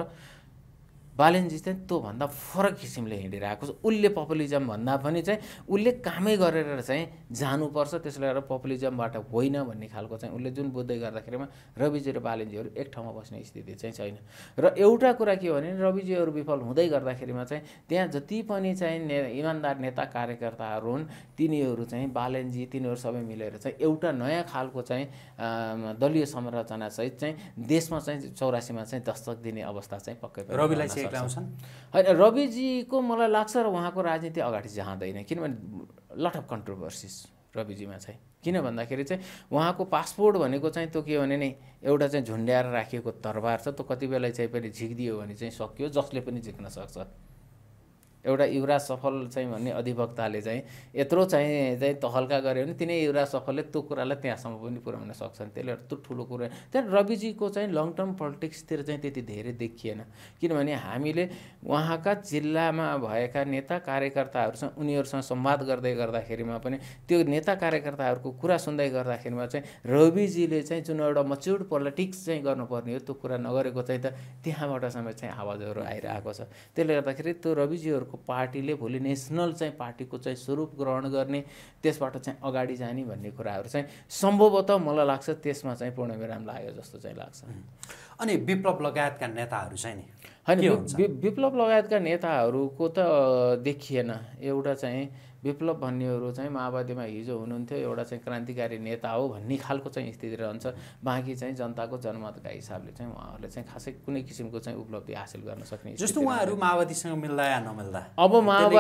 बालनजी चाहिँ त्योभन्दा फरक किसिमले हिँडिरहेको छ। उसले पपुलिजम भन्दा पनि चाहिँ उसले कामै गरेर चाहिँ जानुपर्छ, त्यसले गर्दा पपुलिजमबाट होइन भन्ने खालको चाहिँ उसले जुन बुझ्दै गर्दाखेरिमा रविजी र बालनजीहरू एक ठाउँमा बस्ने स्थिति चाहिँ छैन। र एउटा कुरा के हो भने रविजीहरू विफल हुँदै गर्दाखेरिमा चाहिँ त्यहाँ जति पनि चाहिँ इमान्दार नेता कार्यकर्ताहरू हुन् तिनीहरू चाहिँ बालनजी तिनीहरू सबै मिलेर चाहिँ एउटा नयाँ खालको चाहिँ दलीय संरचनासहित चाहिँ देशमा चाहिँ 84मा चाहिँ दस्तक दिने अवस्था चाहिँ पक्कै पनि रविलाई होइन। रविजीको मलाई लाग्छ र उहाँको राजनीति अगाडि जाँदैन, किनभने लट अफ कन्ट्रोभर्सिस रविजीमा चाहिँ। किन भन्दाखेरि चाहिँ उहाँको पासपोर्ट भनेको चाहिँ त्यो के भने नि एउटा चाहिँ झुन्ड्याएर राखिएको तरबार छ, त्यो कति बेला चाहिँ पनि झिक्दियो भने चाहिँ सकियो, जसले पनि झिक्न सक्छ। एउटा युवराज सफल चाहिँ भन्ने अधिवक्ताले चाहिँ यत्रो चाहिँ तहल्का गर्यो भने तिनै युवराज सफलले त्यो कुरालाई त्यहाँसम्म पनि पुर्याउन सक्छन्। त्यसले गर्दा त्यो ठुलो कुरा। त्यहाँ रविजीको चाहिँ लङ टर्म पोलिटिक्सतिर चाहिँ त्यति धेरै देखिएन, किनभने हामीले उहाँका जिल्लामा भएका नेता कार्यकर्ताहरूसँग उनीहरूसँग संवाद गर्दै गर्दाखेरिमा पनि त्यो नेता कार्यकर्ताहरूको कुरा सुन्दै गर्दाखेरिमा चाहिँ रविजीले चाहिँ जुन एउटा मच्योर्ड पोलिटिक्स चाहिँ गर्नुपर्ने हो त्यो कुरा नगरेको चाहिँ त त्यहाँबाट समेत चाहिँ आवाजहरू आइरहेको छ। त्यसले गर्दाखेरि त्यो रविजीहरूको पार्टीले भोलि नेसनल चाहिँ पार्टीको चाहिँ स्वरूप ग्रहण गर्ने, त्यसबाट चाहिँ अगाडि जाने भन्ने कुराहरू चाहिँ सम्भवतः मलाई लाग्छ त्यसमा चाहिँ पूर्णविराम लाग्यो जस्तो चाहिँ लाग्छ। अनि विप्लव लगायतका नेताहरू चाहिँ नि होइन, विप्लव लगायतका नेताहरूको त देखिएन। एउटा चाहिँ विप्लव भन्नेहरू चाहिँ माओवादीमा हिजो हुनुहुन्थ्यो, एउटा चाहिँ क्रान्तिकारी नेता हो भन्ने खालको चाहिँ स्थिति रहन्छ। बाँकी चाहिँ जनताको जनमतका हिसाबले चाहिँ उहाँहरूले चाहिँ खासै कुनै किसिमको चाहिँ उपलब्धि हासिल गर्न सक्ने जस्तो उहाँहरू माओवादीसँग मिल्दा या नमिल्दा अब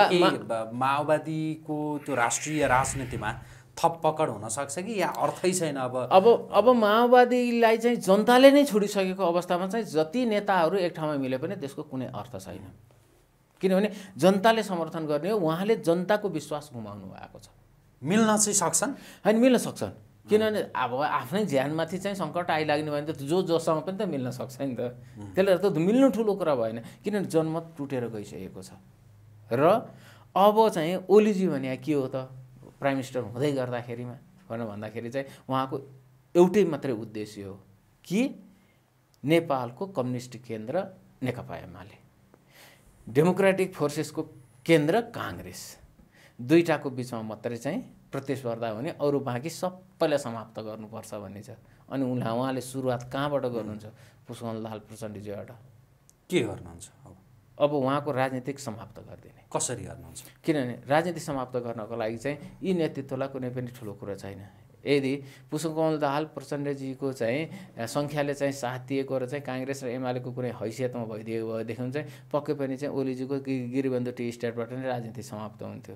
माओवादीको त्यो राष्ट्रिय राजनीतिमा थप पकड हुन सक्छ कि या अर्थै छैन? अब माओवादीलाई चाहिँ जनताले नै छोडिसकेको अवस्थामा चाहिँ जति नेताहरू एक ठाउँमा मिले पनि त्यसको कुनै अर्थ छैन, किनभने जनताले समर्थन गर्ने हो। उहाँले जनताको विश्वास गुमाउनु भएको छ। मिल्न चाहिँ सक्छन्? होइन, मिल्न सक्छन्, किनभने अब आफ्नै ज्यानमाथि चाहिँ सङ्कट आइलाग्ने भने त जोसँग पनि त मिल्न सक्छ नि त। त्यसले गर्दा मिल्नु ठुलो कुरा भएन, किनभने जनमत टुटेर गइसकेको छ। र अब चाहिँ ओलीजी भने के हो त, प्राइम मिनिस्टर हुँदै गर्दाखेरिमा भन्दाखेरि चाहिँ उहाँको एउटै मात्रै उद्देश्य हो कि नेपालको कम्युनिस्ट केन्द्र नेकपा एमाले, डेमोक्रेटिक फोर्सेसको केन्द्र काङ्ग्रेस, दुईटाको बिचमा मात्रै चाहिँ प्रतिस्पर्धा हुने, अरू बाँकी सबैलाई समाप्त गर्नुपर्छ भन्ने छ। अनि उहाँले सुरुवात कहाँबाट गर्नुहुन्छ? पुष्पकमल प्रचण्डजीबाट। के गर्नुहुन्छ अब उहाँको राजनीतिक समाप्त गरिदिने। कसरी गर्नुहुन्छ? किनभने राजनीति समाप्त गर्नको लागि चाहिँ यी नेतृत्वलाई कुनै पनि ठुलो कुरो छैन। यदि पुष्पकमल दाहाल प्रचण्डजीको चाहिँ सङ्ख्याले चाहिँ साथ दिएको र चाहिँ काङ्ग्रेस र एमालेको कुनै हैसियतमा भइदिएको भएदेखि चाहिँ पक्कै पनि चाहिँ ओलीजीको गिरिबन्धु टी स्टेटबाट नै राजनीति समाप्त हुन्थ्यो,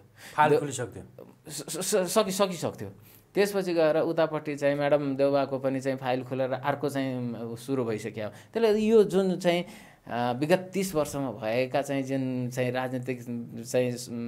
सकिसक्थ्यो। त्यसपछि गएर उतापट्टि चाहिँ म्याडम देउबाको पनि चाहिँ फाइल खोलेर अर्को चाहिँ सुरु भइसक्यो। त्यसले यो जुन चाहिँ विगत 30 वर्षमा भएका चाहिँ जुन चाहिँ राजनीतिक चाहिँ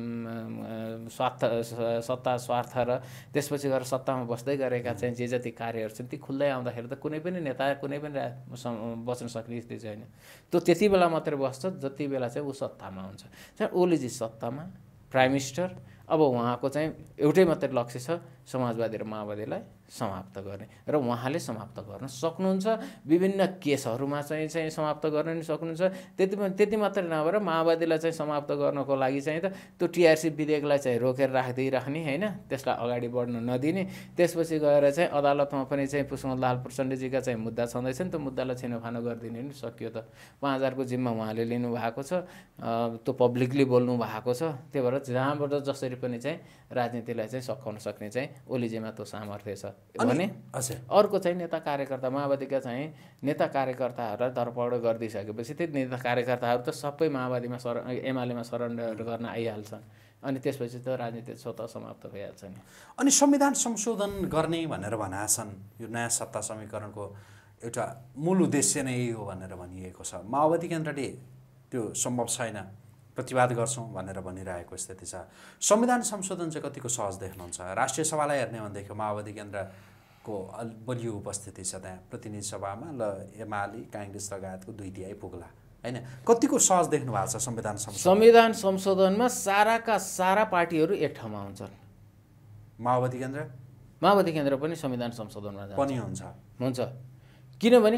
सत्ता स्वार्थ र त्यसपछि गएर सत्तामा बस्दै गरेका चाहिँ जे जति कार्यहरू छन् ती खुल्दै आउँदाखेरि त कुनै पनि नेता कुनै पनि बच्न सक्ने स्थिति छैन। त्यो त्यति बेला मात्रै बस्छ जति बेला चाहिँ ऊ सत्तामा हुन्छ। चाहिँ ओलीजी सत्तामा, प्राइम मिनिस्टर, अब उहाँको चाहिँ एउटै मात्रै लक्ष्य छ समाजवादी र माओवादीलाई समाप्त गर्ने, र उहाँले समाप्त गर्न सक्नुहुन्छ। विभिन्न केसहरूमा चाहिँ समाप्त गर्न नि सक्नुहुन्छ। त्यति मात्रै नभएर माओवादीलाई चाहिँ समाप्त गर्नको लागि चाहिँ त त्यो टिआरसी विधेयकलाई चाहिँ रोकेर राख्ने होइन, त्यसलाई अगाडि बढ्न नदिने। त्यसपछि गएर चाहिँ अदालतमा पनि चाहिँ पुष्पकमल दाहाल प्रचण्डजीका चाहिँ मुद्दा छँदैछन्, त्यो मुद्दालाई छिनोफानो गरिदिने नि सकियो त। 5000को जिम्मा उहाँले लिनुभएको छ, त्यो पब्लिकली बोल्नु भएको छ। त्यही भएर जहाँबाट जसरी पनि चाहिँ राजनीतिलाई चाहिँ सकाउन सक्ने चाहिँ ओलीजीमा त्यो सामर्थ्य छ भने अर्को चाहिँ नेता कार्यकर्ता, माओवादीका चाहिँ नेता कार्यकर्ताहरूलाई धरपकड गरिदिइसकेपछि त्यो नेता कार्यकर्ताहरू त सबै माओवादीमा एमालेमा सरेन्डर गर्न आइहाल्छन्, अनि त्यसपछि त राजनीति स्वतः समाप्त भइहाल्छ नि। अनि संविधान संशोधन गर्ने भनेर भनेका छन्, यो नयाँ सत्ता समीकरणको एउटा मूल उद्देश्य नै यही हो भनेर भनिएको छ। माओवादी केन्द्रले त्यो सम्भव छैन, प्रतिवाद गर्छौँ भनेर भनिरहेको स्थिति छ। संविधान संशोधन चाहिँ कतिको सहज देख्नुहुन्छ? राष्ट्रिय सभालाई हेर्ने भनेदेखि माओवादी केन्द्रको बलियो उपस्थिति छ त्यहाँ प्रतिनिधि सभामा, ल एमाले काङ्ग्रेस लगायतको 2/3 पुग्ला होइन, कतिको सहज देख्नु भएको छ संविधान संशोधन? संविधान संशोधनमा साराका सारा पार्टीहरू एक ठाउँमा हुन्छन्। माओवादी केन्द्र पनि संविधान संशोधनमा पनि हुन्छ, किनभने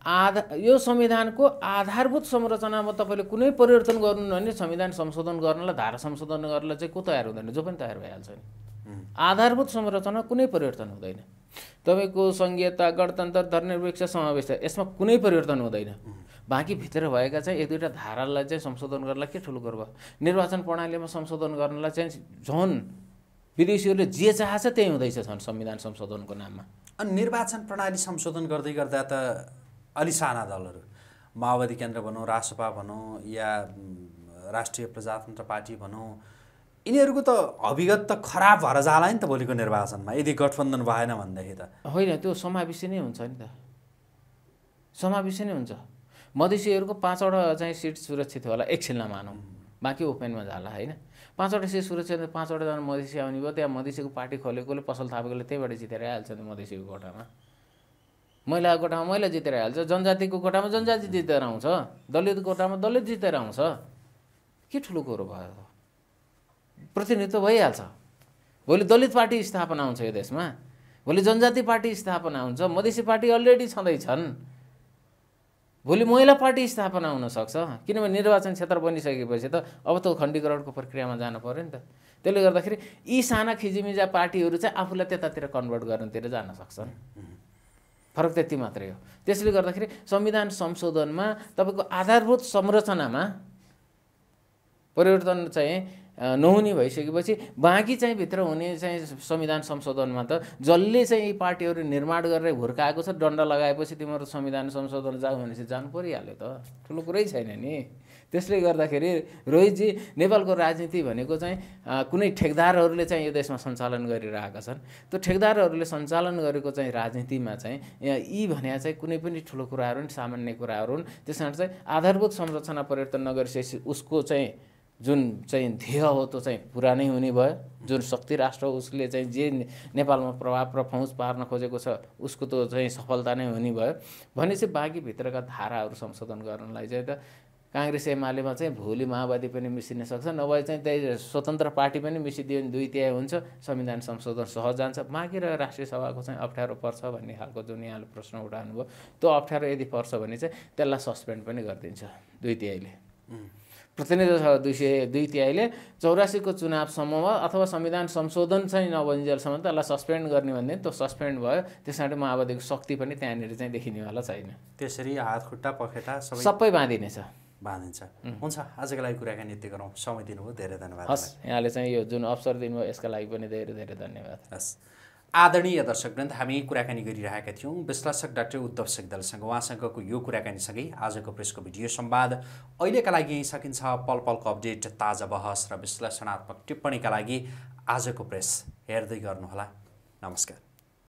यो संविधानको आधारभूत संरचनामा तपाईँले कुनै परिवर्तन गर्नु भने संविधान संशोधन गर्नलाई, धारा संशोधन गर्नलाई चाहिँ को तयार हुँदैन? जो पनि तयार भइहाल्छ नि। आधारभूत संरचना कुनै परिवर्तन हुँदैन। तपाईँको संघीयता, गणतन्त्र, धर्मनिरपेक्ष, समावेश यसमा कुनै परिवर्तन हुँदैन। बाँकी भित्र भएका चाहिँ एक दुईवटा धारालाई चाहिँ संशोधन गर्नलाई के ठुलो गर्व? निर्वाचन प्रणालीमा संशोधन गर्नलाई चाहिँ झन् विदेशीहरूले जे चाहेछ त्यही हुँदैछ झन् संविधान संशोधनको नाममा। अनि निर्वाचन प्रणाली संशोधन गर्दै गर्दा त अलि साना दलहरू, माओवादी केन्द्र भनौँ, रासपा भनौँ या राष्ट्रिय प्रजातन्त्र पार्टी भनौँ, यिनीहरूको त अभिगत त खराब भएर जाला नि त भोलिको निर्वाचनमा यदि गठबन्धन भएन भनेदेखि त। होइन, त्यो समावेशी नै हुन्छ नि त, समावेशी नै हुन्छ। मधेसीहरूको 5वटा चाहिँ सिट सुरक्षित होला एकछिनमा मानौँ, बाँकी ओपनमा जाला होइन। 5वटा सिट सुरक्षित 5वटा जना मधेसी आउने भयो, त्यहाँ मधेसीको पार्टी खोलेकोले पसल थापेकोले त्यहीबाट जितेर आइहाल्छ नि। मधेसीको कोटामा महिलाको कोटामा महिला जितेर आइहाल्छ, जनजातिको कोटामा जनजाति जितेर आउँछ, दलित कोटामा दलित जितेर आउँछ। के ठुलो कुरो भयो? प्रतिनिधित्व भइहाल्छ। भोलि दलित पार्टी स्थापना हुन्छ यो देशमा, भोलि जनजाति पार्टी स्थापना हुन्छ, मधेसी पार्टी अलरेडी छँदैछन्, भोलि महिला पार्टी स्थापना हुनसक्छ। किनभने निर्वाचन क्षेत्र बनिसकेपछि त अब त खण्डीकरणको प्रक्रियामा जानु पऱ्यो नि त। त्यसले गर्दाखेरि यी साना खिजिमिजा पार्टीहरू चाहिँ आफूलाई त्यतातिर कन्भर्ट गर्नतिर जान सक्छन्। फरक त्यति मात्रै हो। त्यसले गर्दाखेरि संविधान संशोधनमा तपाईँको आधारभूत संरचनामा परिवर्तन चाहिँ नहुने भइसकेपछि बाँकी चाहिँ भित्र हुने चाहिँ संविधान संशोधनमा त जसले चाहिँ यी पार्टीहरू निर्माण गरेर हुर्काएको छ, डन्डा लगाएपछि तिमीहरू संविधान संशोधन जाऊ भनेपछि जानु परिहाल्यो त, ठुलो कुरै छैन नि। त्यसले गर्दाखेरि रोहितजी, नेपालको राजनीति भनेको चाहिँ कुनै ठेकदारहरूले चाहिँ यो देशमा सञ्चालन गरिरहेका छन्। त्यो ठेकदारहरूले सञ्चालन गरेको चाहिँ राजनीतिमा चाहिँ यी भने चाहिँ कुनै पनि ठुलो कुराहरू नि सामान्य कुराहरू हुन्। त्यस कारण चाहिँ आधारभूत संरचना परिवर्तन नगरिसकेपछि उसको चाहिँ जुन चाहिँ ध्येय हो त्यो चाहिँ पुरा नै हुने भयो। जुन शक्ति राष्ट्र उसले चाहिँ जे नेपालमा प्रभाव र पहुँच पार्न खोजेको छ उसको त्यो चाहिँ सफलता नै हुने भयो भनेपछि बाँकी भित्रका धाराहरू संशोधन गर्नलाई चाहिँ त काङ्ग्रेस एमालेमा चाहिँ भोलि माओवादी पनि मिसिन सक्छ, नभए चाहिँ त्यही स्वतन्त्र पार्टी पनि मिसिदियो भने 2/3 हुन्छ, संविधान संशोधन सहज जान्छ। बाँकी र राष्ट्रिय सभाको चाहिँ अप्ठ्यारो पर्छ भन्ने खालको जुन यहाँले प्रश्न उठाउनु भयो, त्यो अप्ठ्यारो यदि पर्छ भने चाहिँ त्यसलाई सस्पेन्ड पनि गरिदिन्छ 2/3ले। प्रतिनिधि सभा 2/3ले 84को चुनावसम्ममा अथवा संविधान संशोधन चाहिँ नबनिन्जेलसम्म त्यसलाई सस्पेन्ड गर्ने भन्ने त्यो सस्पेन्ड भयो। त्यस कारण माओवादीको शक्ति पनि त्यहाँनिर चाहिँ देखिनेवाला छैन। त्यसरी हात खुट्टा पखेटा सबै बाँधिनेछ, बाँधिन्छ। हुन्छ, आजको लागि कुराकानी यति गरौँ। समय दिनुभयो, धेरै धन्यवाद। हस्, यहाँले चाहिँ यो जुन अवसर दिनुभयो यसका लागि पनि धेरै धेरै धन्यवाद। हस्, आदरणीय दर्शकवृन्द, हामी कुराकानी गरिरहेका थियौँ विश्लेषक डाक्टर उद्धव सिग्दलसँग। उहाँसँगको यो कुराकानीसँगै आजको प्रेसको भिडियो संवाद अहिलेका लागि यहीँ सकिन्छ। पल पलको अपडेट, ताजा बहस र विश्लेषणात्मक टिप्पणीका लागि आजको प्रेस हेर्दै गर्नुहोला। नमस्कार।